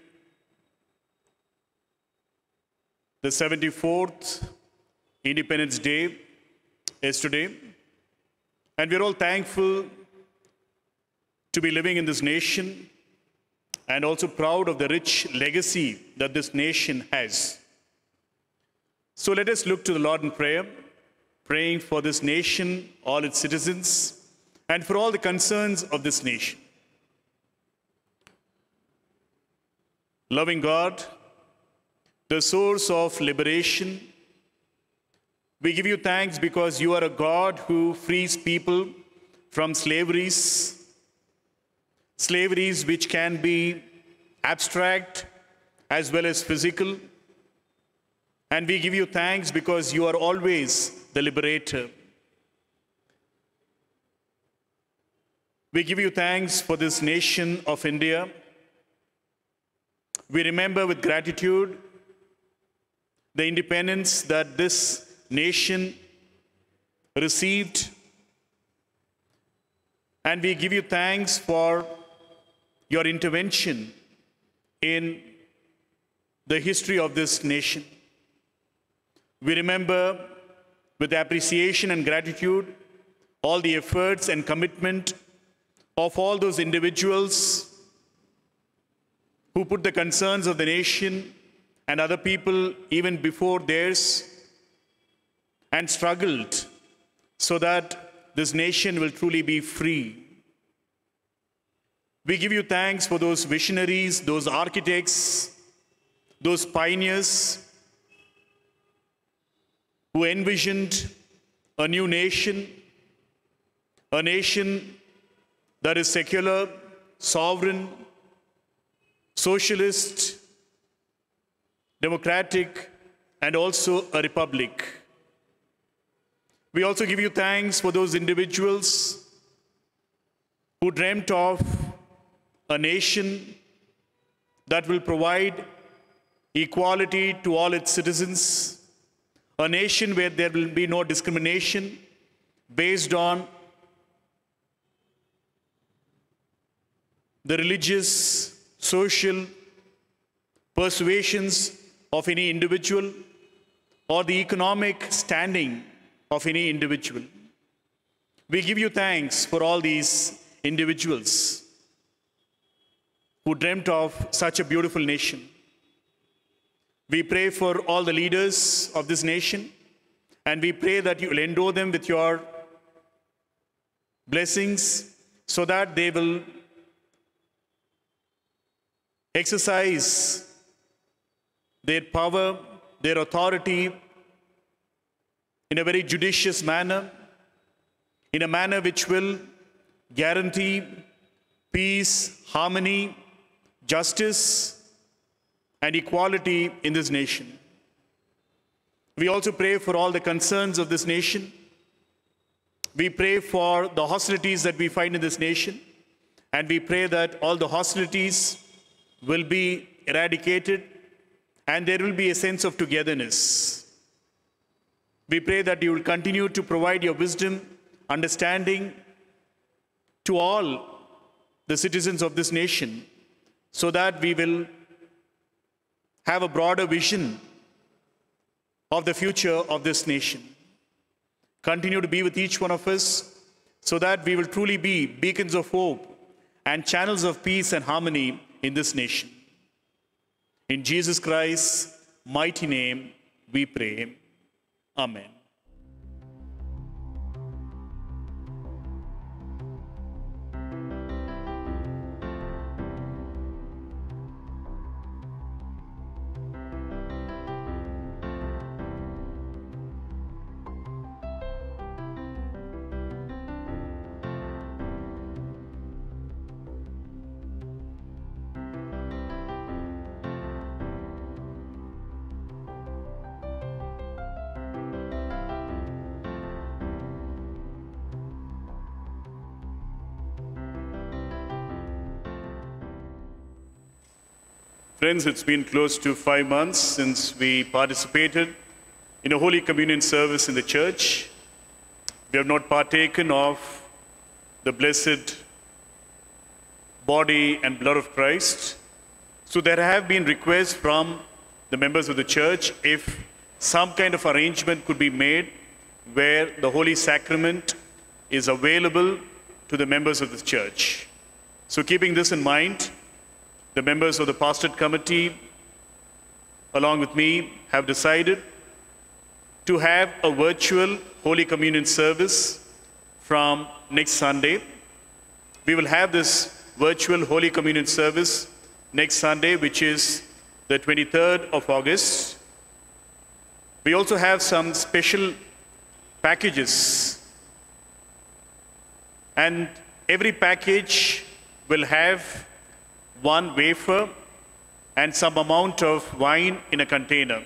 the seventy-fourth Independence Day yesterday, and we're all thankful to be living in this nation and also proud of the rich legacy that this nation has. So let us look to the Lord in prayer, praying for this nation, all its citizens, and for all the concerns of this nation. Loving God, the source of liberation, we give you thanks because you are a God who frees people from slaveries, slaveries which can be abstract as well as physical. And we give you thanks because you are always the liberator. We give you thanks for this nation of India. We remember with gratitude the independence that this nation received. And we give you thanks for your intervention in the history of this nation. We remember with appreciation and gratitude all the efforts and commitment of all those individuals who put the concerns of the nation and other people even before theirs and struggled so that this nation will truly be free. We give you thanks for those visionaries, those architects, those pioneers who envisioned a new nation, a nation that is secular, sovereign, socialist, democratic, and also a republic. We also give you thanks for those individuals who dreamt of a nation that will provide equality to all its citizens, a nation where there will be no discrimination based on the religious, social persuasions of any individual or the economic standing of any individual. We give you thanks for all these individuals who dreamt of such a beautiful nation. We pray for all the leaders of this nation, and we pray that you will endow them with your blessings so that they will exercise their power, their authority in a very judicious manner, in a manner which will guarantee peace, harmony, justice, and equality in this nation. We also pray for all the concerns of this nation. We pray for the hostilities that we find in this nation, and we pray that all the hostilities will be eradicated and there will be a sense of togetherness. We pray that you will continue to provide your wisdom, understanding to all the citizens of this nation so that we will have a broader vision of the future of this nation. Continue to be with each one of us so that we will truly be beacons of hope and channels of peace and harmony in this nation. In Jesus Christ's mighty name we pray. Amen. Friends, it's been close to five months since we participated in a Holy Communion service in the church. We have not partaken of the blessed body and blood of Christ. So there have been requests from the members of the church if some kind of arrangement could be made where the Holy Sacrament is available to the members of the church. So keeping this in mind, the members of the pastorate committee, along with me, have decided to have a virtual Holy Communion service from next Sunday. We will have this virtual Holy Communion service next Sunday, which is the twenty-third of August. We also have some special packages, and every package will have one wafer and some amount of wine in a container.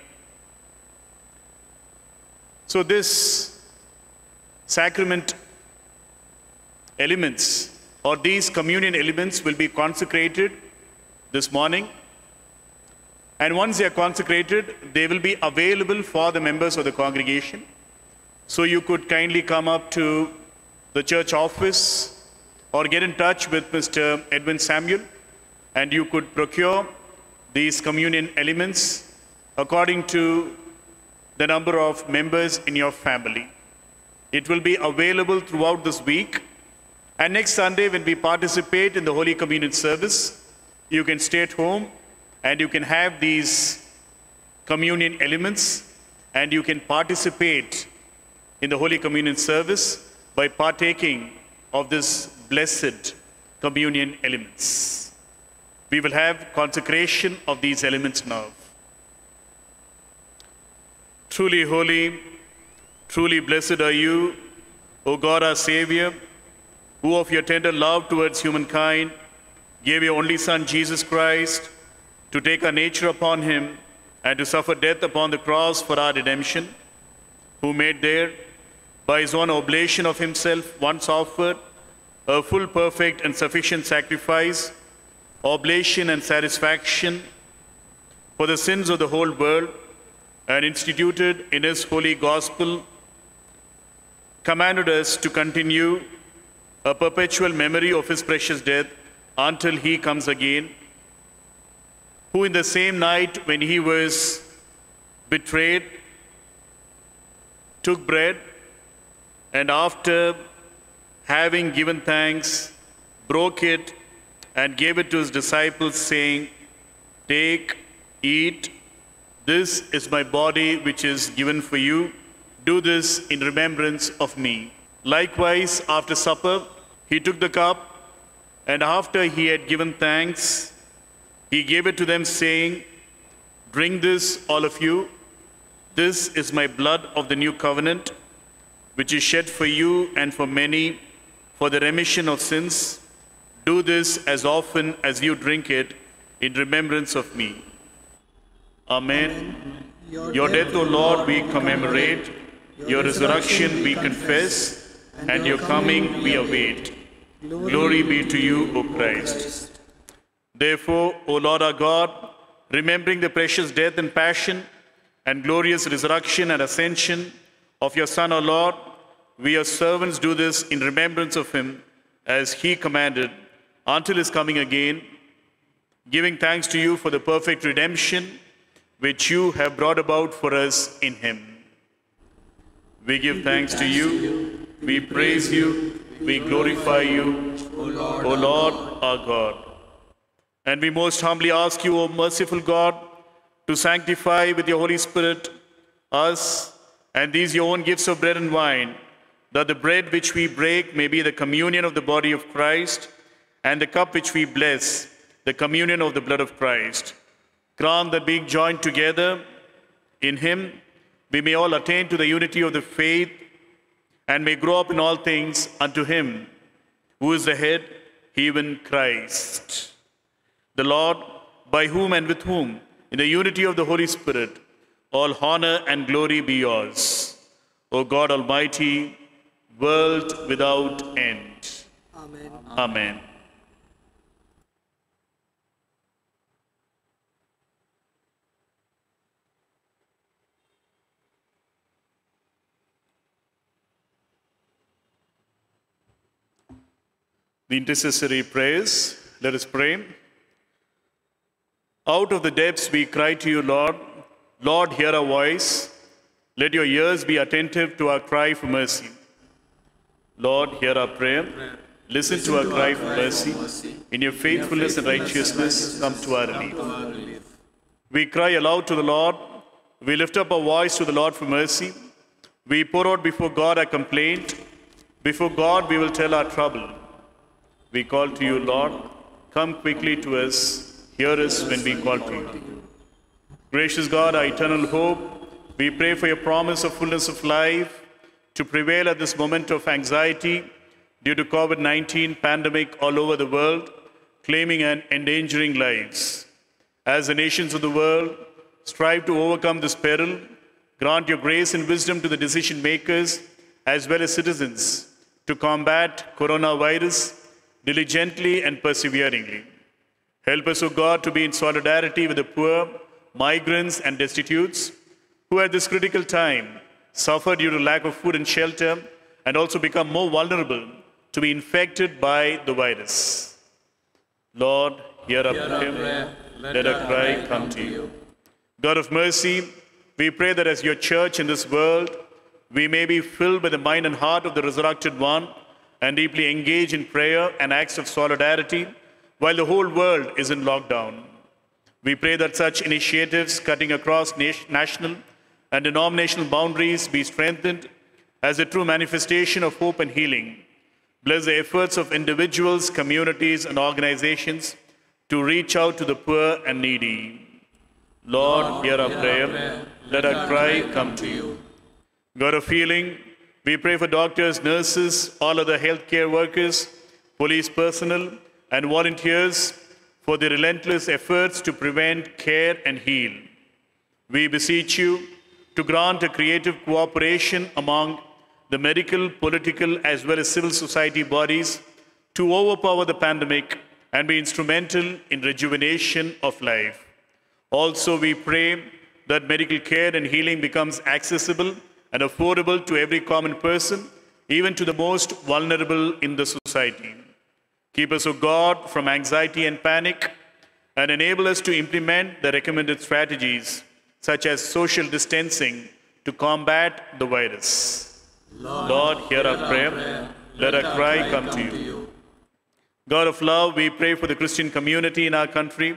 So this sacrament elements or these communion elements will be consecrated this morning, and once they are consecrated, they will be available for the members of the congregation. So you could kindly come up to the church office or get in touch with Mister Edwin Samuel, and you could procure these communion elements according to the number of members in your family. It will be available throughout this week, and next Sunday when we participate in the Holy Communion service, you can stay at home and you can have these communion elements, and you can participate in the Holy Communion service by partaking of this blessed communion elements. We will have consecration of these elements now. Truly holy, truly blessed are you, O God our Savior, who of your tender love towards humankind gave your only Son, Jesus Christ, to take our nature upon him and to suffer death upon the cross for our redemption, who made there, by his own oblation of himself, once offered, a full, perfect, and sufficient sacrifice, oblation and satisfaction for the sins of the whole world, and instituted in his holy gospel, commanded us to continue a perpetual memory of his precious death until he comes again, who in the same night when he was betrayed, took bread, and after having given thanks, broke it and gave it to his disciples, saying, "Take, eat, this is my body which is given for you. Do this in remembrance of me." Likewise, after supper, he took the cup, and after he had given thanks, he gave it to them, saying, "Drink this, all of you. This is my blood of the new covenant, which is shed for you and for many for the remission of sins. Do this as often as you drink it in remembrance of me." Amen. Your death, O Lord, we commemorate. Your resurrection we confess, and your coming we await. Glory be to you, O Christ. Therefore, O Lord our God, remembering the precious death and passion and glorious resurrection and ascension of your Son, O Lord, we your servants do this in remembrance of him, as he commanded, until his coming again, giving thanks to you for the perfect redemption which you have brought about for us in him. We give thanks to you, we praise you, we glorify you, O Lord our God. And we most humbly ask you, O merciful God, to sanctify with your Holy Spirit us and these your own gifts of bread and wine, that the bread which we break may be the communion of the body of Christ, and the cup which we bless, the communion of the blood of Christ. Grant that being joined together in him, we may all attain to the unity of the faith and may grow up in all things unto him, who is the head, even Christ. The Lord, by whom and with whom, in the unity of the Holy Spirit, all honor and glory be yours, O God Almighty, world without end. Amen. Amen. the intercessory prayers. Let us pray. Out of the depths we cry to you, Lord. Lord, hear our voice. Let your ears be attentive to our cry for mercy. Lord, hear our prayer. Listen to our cry for mercy. In your faithfulness and righteousness, come to our relief. We cry aloud to the Lord. We lift up our voice to the Lord for mercy. We pour out before God our complaint. Before God we will tell our trouble. We call to you, Lord. Come quickly to us. Hear us when we call to you. Gracious God, our eternal hope, we pray for your promise of fullness of life to prevail at this moment of anxiety due to COVID nineteen pandemic all over the world, claiming and endangering lives. As the nations of the world strive to overcome this peril, grant your grace and wisdom to the decision makers as well as citizens to combat coronavirus diligently and perseveringly. Help us, O God, to be in solidarity with the poor, migrants and destitutes who at this critical time suffer due to lack of food and shelter and also become more vulnerable to be infected by the virus. Lord, hear our prayer. Let our cry come to you. God of mercy, we pray that as your church in this world, we may be filled by the mind and heart of the resurrected one and deeply engage in prayer and acts of solidarity while the whole world is in lockdown. We pray that such initiatives cutting across national and denominational boundaries be strengthened as a true manifestation of hope and healing. Bless the efforts of individuals, communities, and organizations to reach out to the poor and needy. Lord, hear our prayer. Let our cry come to you. God of healing, we pray for doctors, nurses, all other healthcare workers, police personnel, and volunteers for their relentless efforts to prevent, care, and heal. We beseech you to grant a creative cooperation among the medical, political, as well as civil society bodies to overpower the pandemic and be instrumental in rejuvenation of life. Also, we pray that medical care and healing becomes accessible and affordable to every common person, even to the most vulnerable in the society. Keep us, O God, from anxiety and panic, and enable us to implement the recommended strategies, such as social distancing, to combat the virus. Lord, Lord hear our prayer. prayer. Let, Let our cry, cry come, come to you. you. God of love, we pray for the Christian community in our country.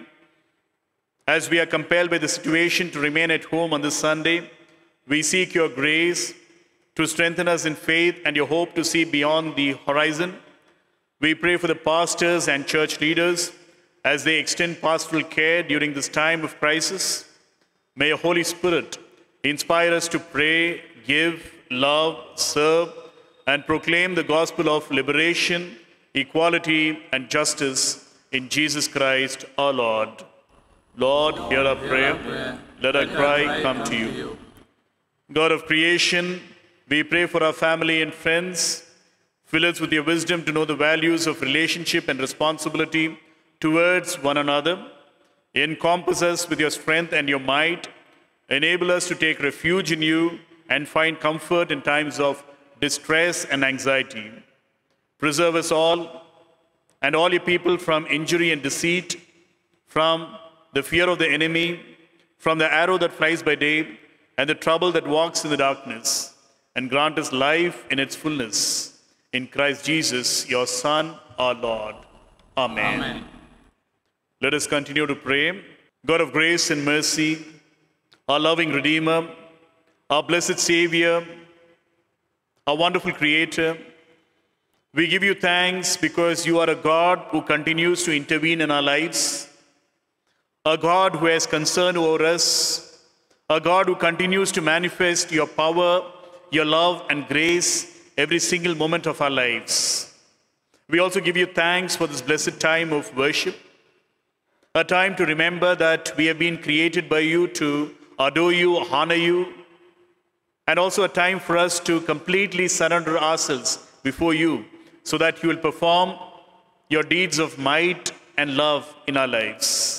As we are compelled by the situation to remain at home on this Sunday, we seek your grace to strengthen us in faith and your hope to see beyond the horizon. We pray for the pastors and church leaders as they extend pastoral care during this time of crisis. May your Holy Spirit inspire us to pray, give, love, serve, and proclaim the gospel of liberation, equality, and justice in Jesus Christ our Lord. Lord, hear our prayer. Let our cry come to you. God of creation, we pray for our family and friends. Fill us with your wisdom to know the values of relationship and responsibility towards one another. Encompass us with your strength and your might. Enable us to take refuge in you and find comfort in times of distress and anxiety. Preserve us all and all your people from injury and deceit, from the fear of the enemy, from the arrow that flies by day, and the trouble that walks in the darkness, and grant us life in its fullness. In Christ Jesus, your Son, our Lord. Amen. Amen. Let us continue to pray. God of grace and mercy, our loving Redeemer, our blessed Savior, our wonderful Creator, we give you thanks because you are a God who continues to intervene in our lives, a God who has concern over us, a God who continues to manifest your power, your love and grace every single moment of our lives. We also give you thanks for this blessed time of worship, a time to remember that we have been created by you to adore you, honor you, and also a time for us to completely surrender ourselves before you so that you will perform your deeds of might and love in our lives.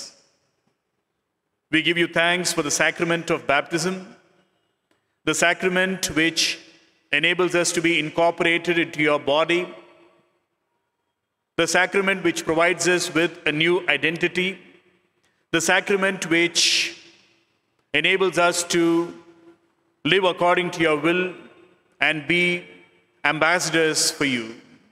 We give you thanks for the sacrament of baptism, the sacrament which enables us to be incorporated into your body, the sacrament which provides us with a new identity, the sacrament which enables us to live according to your will and be ambassadors for you.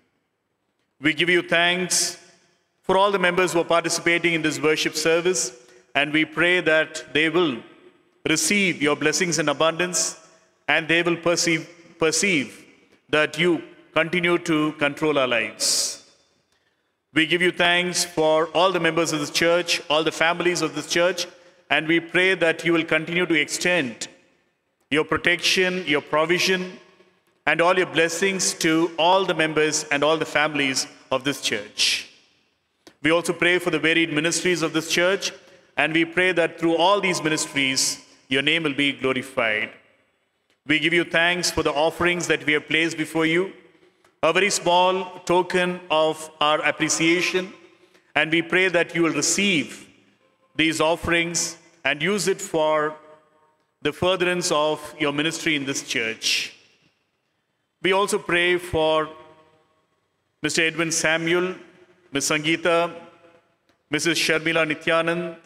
We give you thanks for all the members who are participating in this worship service, and we pray that they will receive your blessings in abundance and they will perceive, perceive that you continue to control our lives. We give you thanks for all the members of this church, all the families of this church, and we pray that you will continue to extend your protection, your provision, and all your blessings to all the members and all the families of this church. We also pray for the varied ministries of this church, and we pray that through all these ministries, your name will be glorified. We give you thanks for the offerings that we have placed before you, a very small token of our appreciation, and we pray that you will receive these offerings and use it for the furtherance of your ministry in this church. We also pray for Mister Edwin Samuel, Miz Sangeeta, Missus Sharmila Nityanand,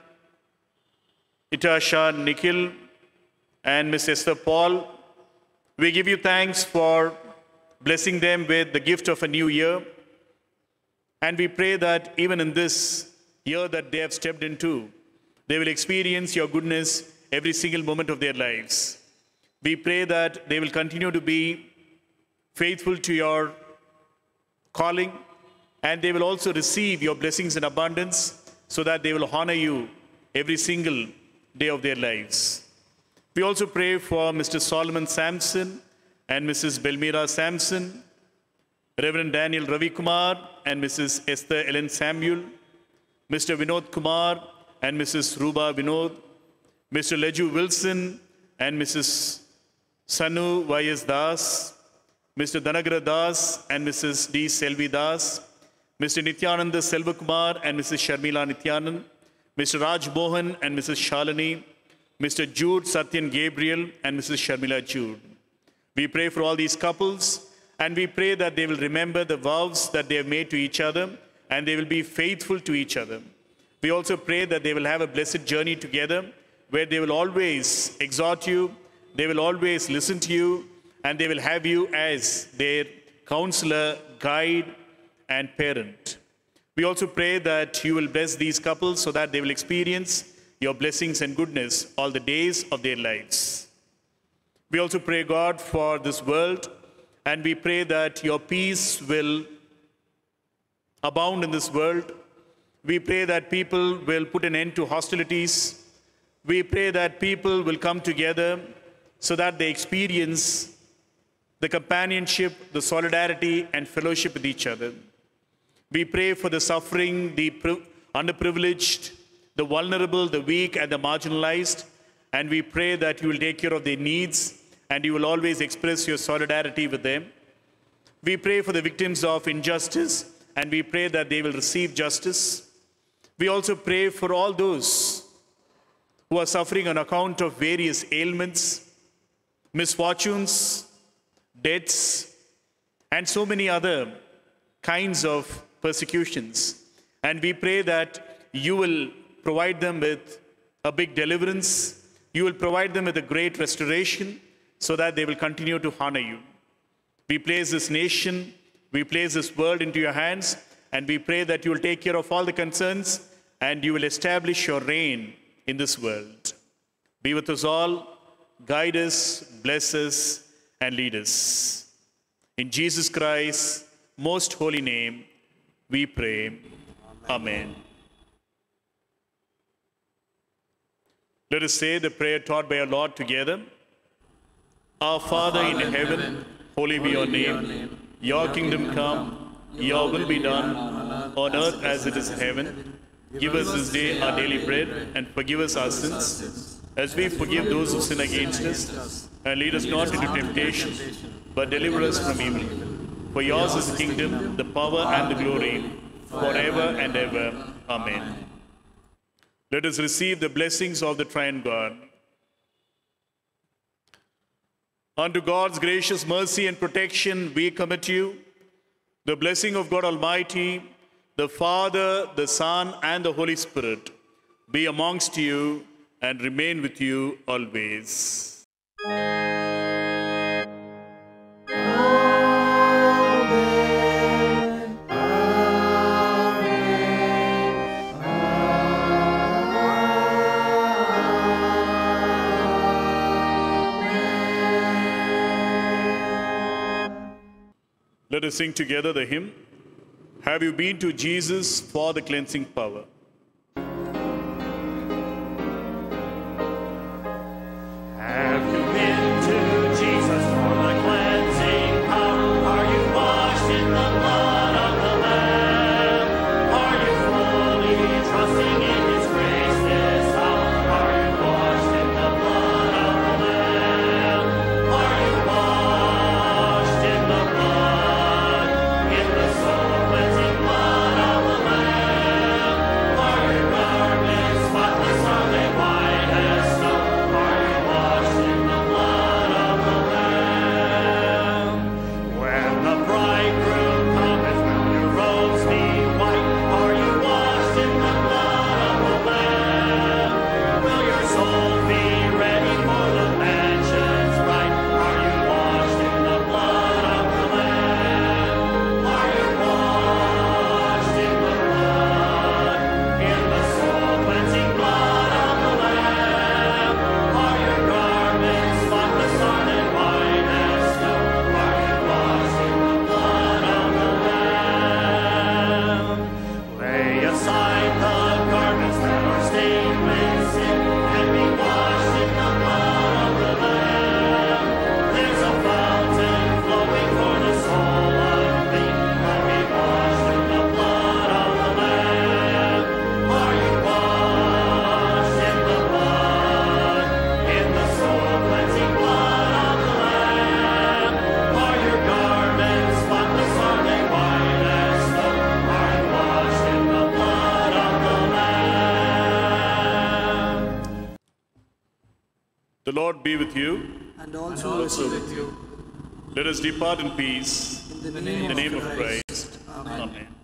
Itasha Nikhil, and Miz Esther Paul. We give you thanks for blessing them with the gift of a new year. And we pray that even in this year that they have stepped into, they will experience your goodness every single moment of their lives. We pray that they will continue to be faithful to your calling, and they will also receive your blessings in abundance so that they will honor you every single day of their lives. We also pray for Mister Solomon Sampson and Missus Belmira Sampson, Reverend Daniel Ravi Kumar and Missus Esther Ellen Samuel, Mister Vinod Kumar and Missus Ruba Vinod, Mister Leju Wilson and Missus Sanu Y S Das, Mister Dhanagara Das and Missus D. Selvi Das, Mister Nityananda Selvakumar and Missus Sharmila Nityanand, Mister Raj Mohan and Missus Shalini, Mister Jude Satyan Gabriel and Missus Sharmila Jude. We pray for all these couples, and we pray that they will remember the vows that they have made to each other, and they will be faithful to each other. We also pray that they will have a blessed journey together, where they will always exhort you, they will always listen to you, and they will have you as their counselor, guide, and parent. We also pray that you will bless these couples so that they will experience your blessings and goodness all the days of their lives. We also pray, God, for this world, and we pray that your peace will abound in this world. We pray that people will put an end to hostilities. We pray that people will come together so that they experience the companionship, the solidarity, and fellowship with each other. We pray for the suffering, the underprivileged, the vulnerable, the weak, and the marginalized, and we pray that you will take care of their needs and you will always express your solidarity with them. We pray for the victims of injustice, and we pray that they will receive justice. We also pray for all those who are suffering on account of various ailments, misfortunes, deaths, and so many other kinds of persecutions. And we pray that you will provide them with a big deliverance. You will provide them with a great restoration so that they will continue to honor you. We place this nation, we place this world into your hands, and we pray that you will take care of all the concerns and you will establish your reign in this world. Be with us all, guide us, bless us, and lead us. In Jesus Christ's most holy name, we pray. Amen. Let us say the prayer taught by our Lord together. Our Father in heaven, holy be your name. Your kingdom come, your will be done, on earth as it is in heaven. Give us this day our daily bread, and forgive us our sins, as we forgive those who sin against us. And lead us not into temptation, but deliver us from evil. For yours is the kingdom, the power, and the glory, forever and ever. Amen. Let us receive the blessings of the Triune God. Unto God's gracious mercy and protection we commit you, the blessing of God Almighty, the Father, the Son, and the Holy Spirit be amongst you and remain with you always. Let us sing together the hymn, Have You Been to Jesus for the Cleansing Power? Have you been to Jesus for the cleansing power? Are you washed in the blood of the Lamb? Are you fully trusting in His grace this hour? Are you washed in the blood of the Lamb? Are you washed in the blood, in the soul-cleansing blood of the Lamb? Are your garments spotless? Are they white as snow? Are you washed in the blood of the Lamb? When the bridegroom cometh, will your robes be white? Are you washed in the blood of the Lamb? Will your soul be ready for the mansions bright? Are you washed in the blood of the Lamb? Are you washed in the blood, in the soul-cleansing blood of the Lamb? Are your garments spotless? Are they white as snow? Are you washed in the blood of the Lamb? Lay aside the garments that are stained with sin and be washed in the blood of the Lamb. There's a fountain flowing for the soul unclean. Oh, be washed in the blood of the Lamb. Are you washed in the blood, in the soul-cleansing blood of the Lamb? Are your garments spotless? Are they white as snow? Are you washed in the blood of the Lamb? The Lord be with you. and also with you. Let us depart in peace. In the name, In the name of of Christ. Christ. Amen. Amen.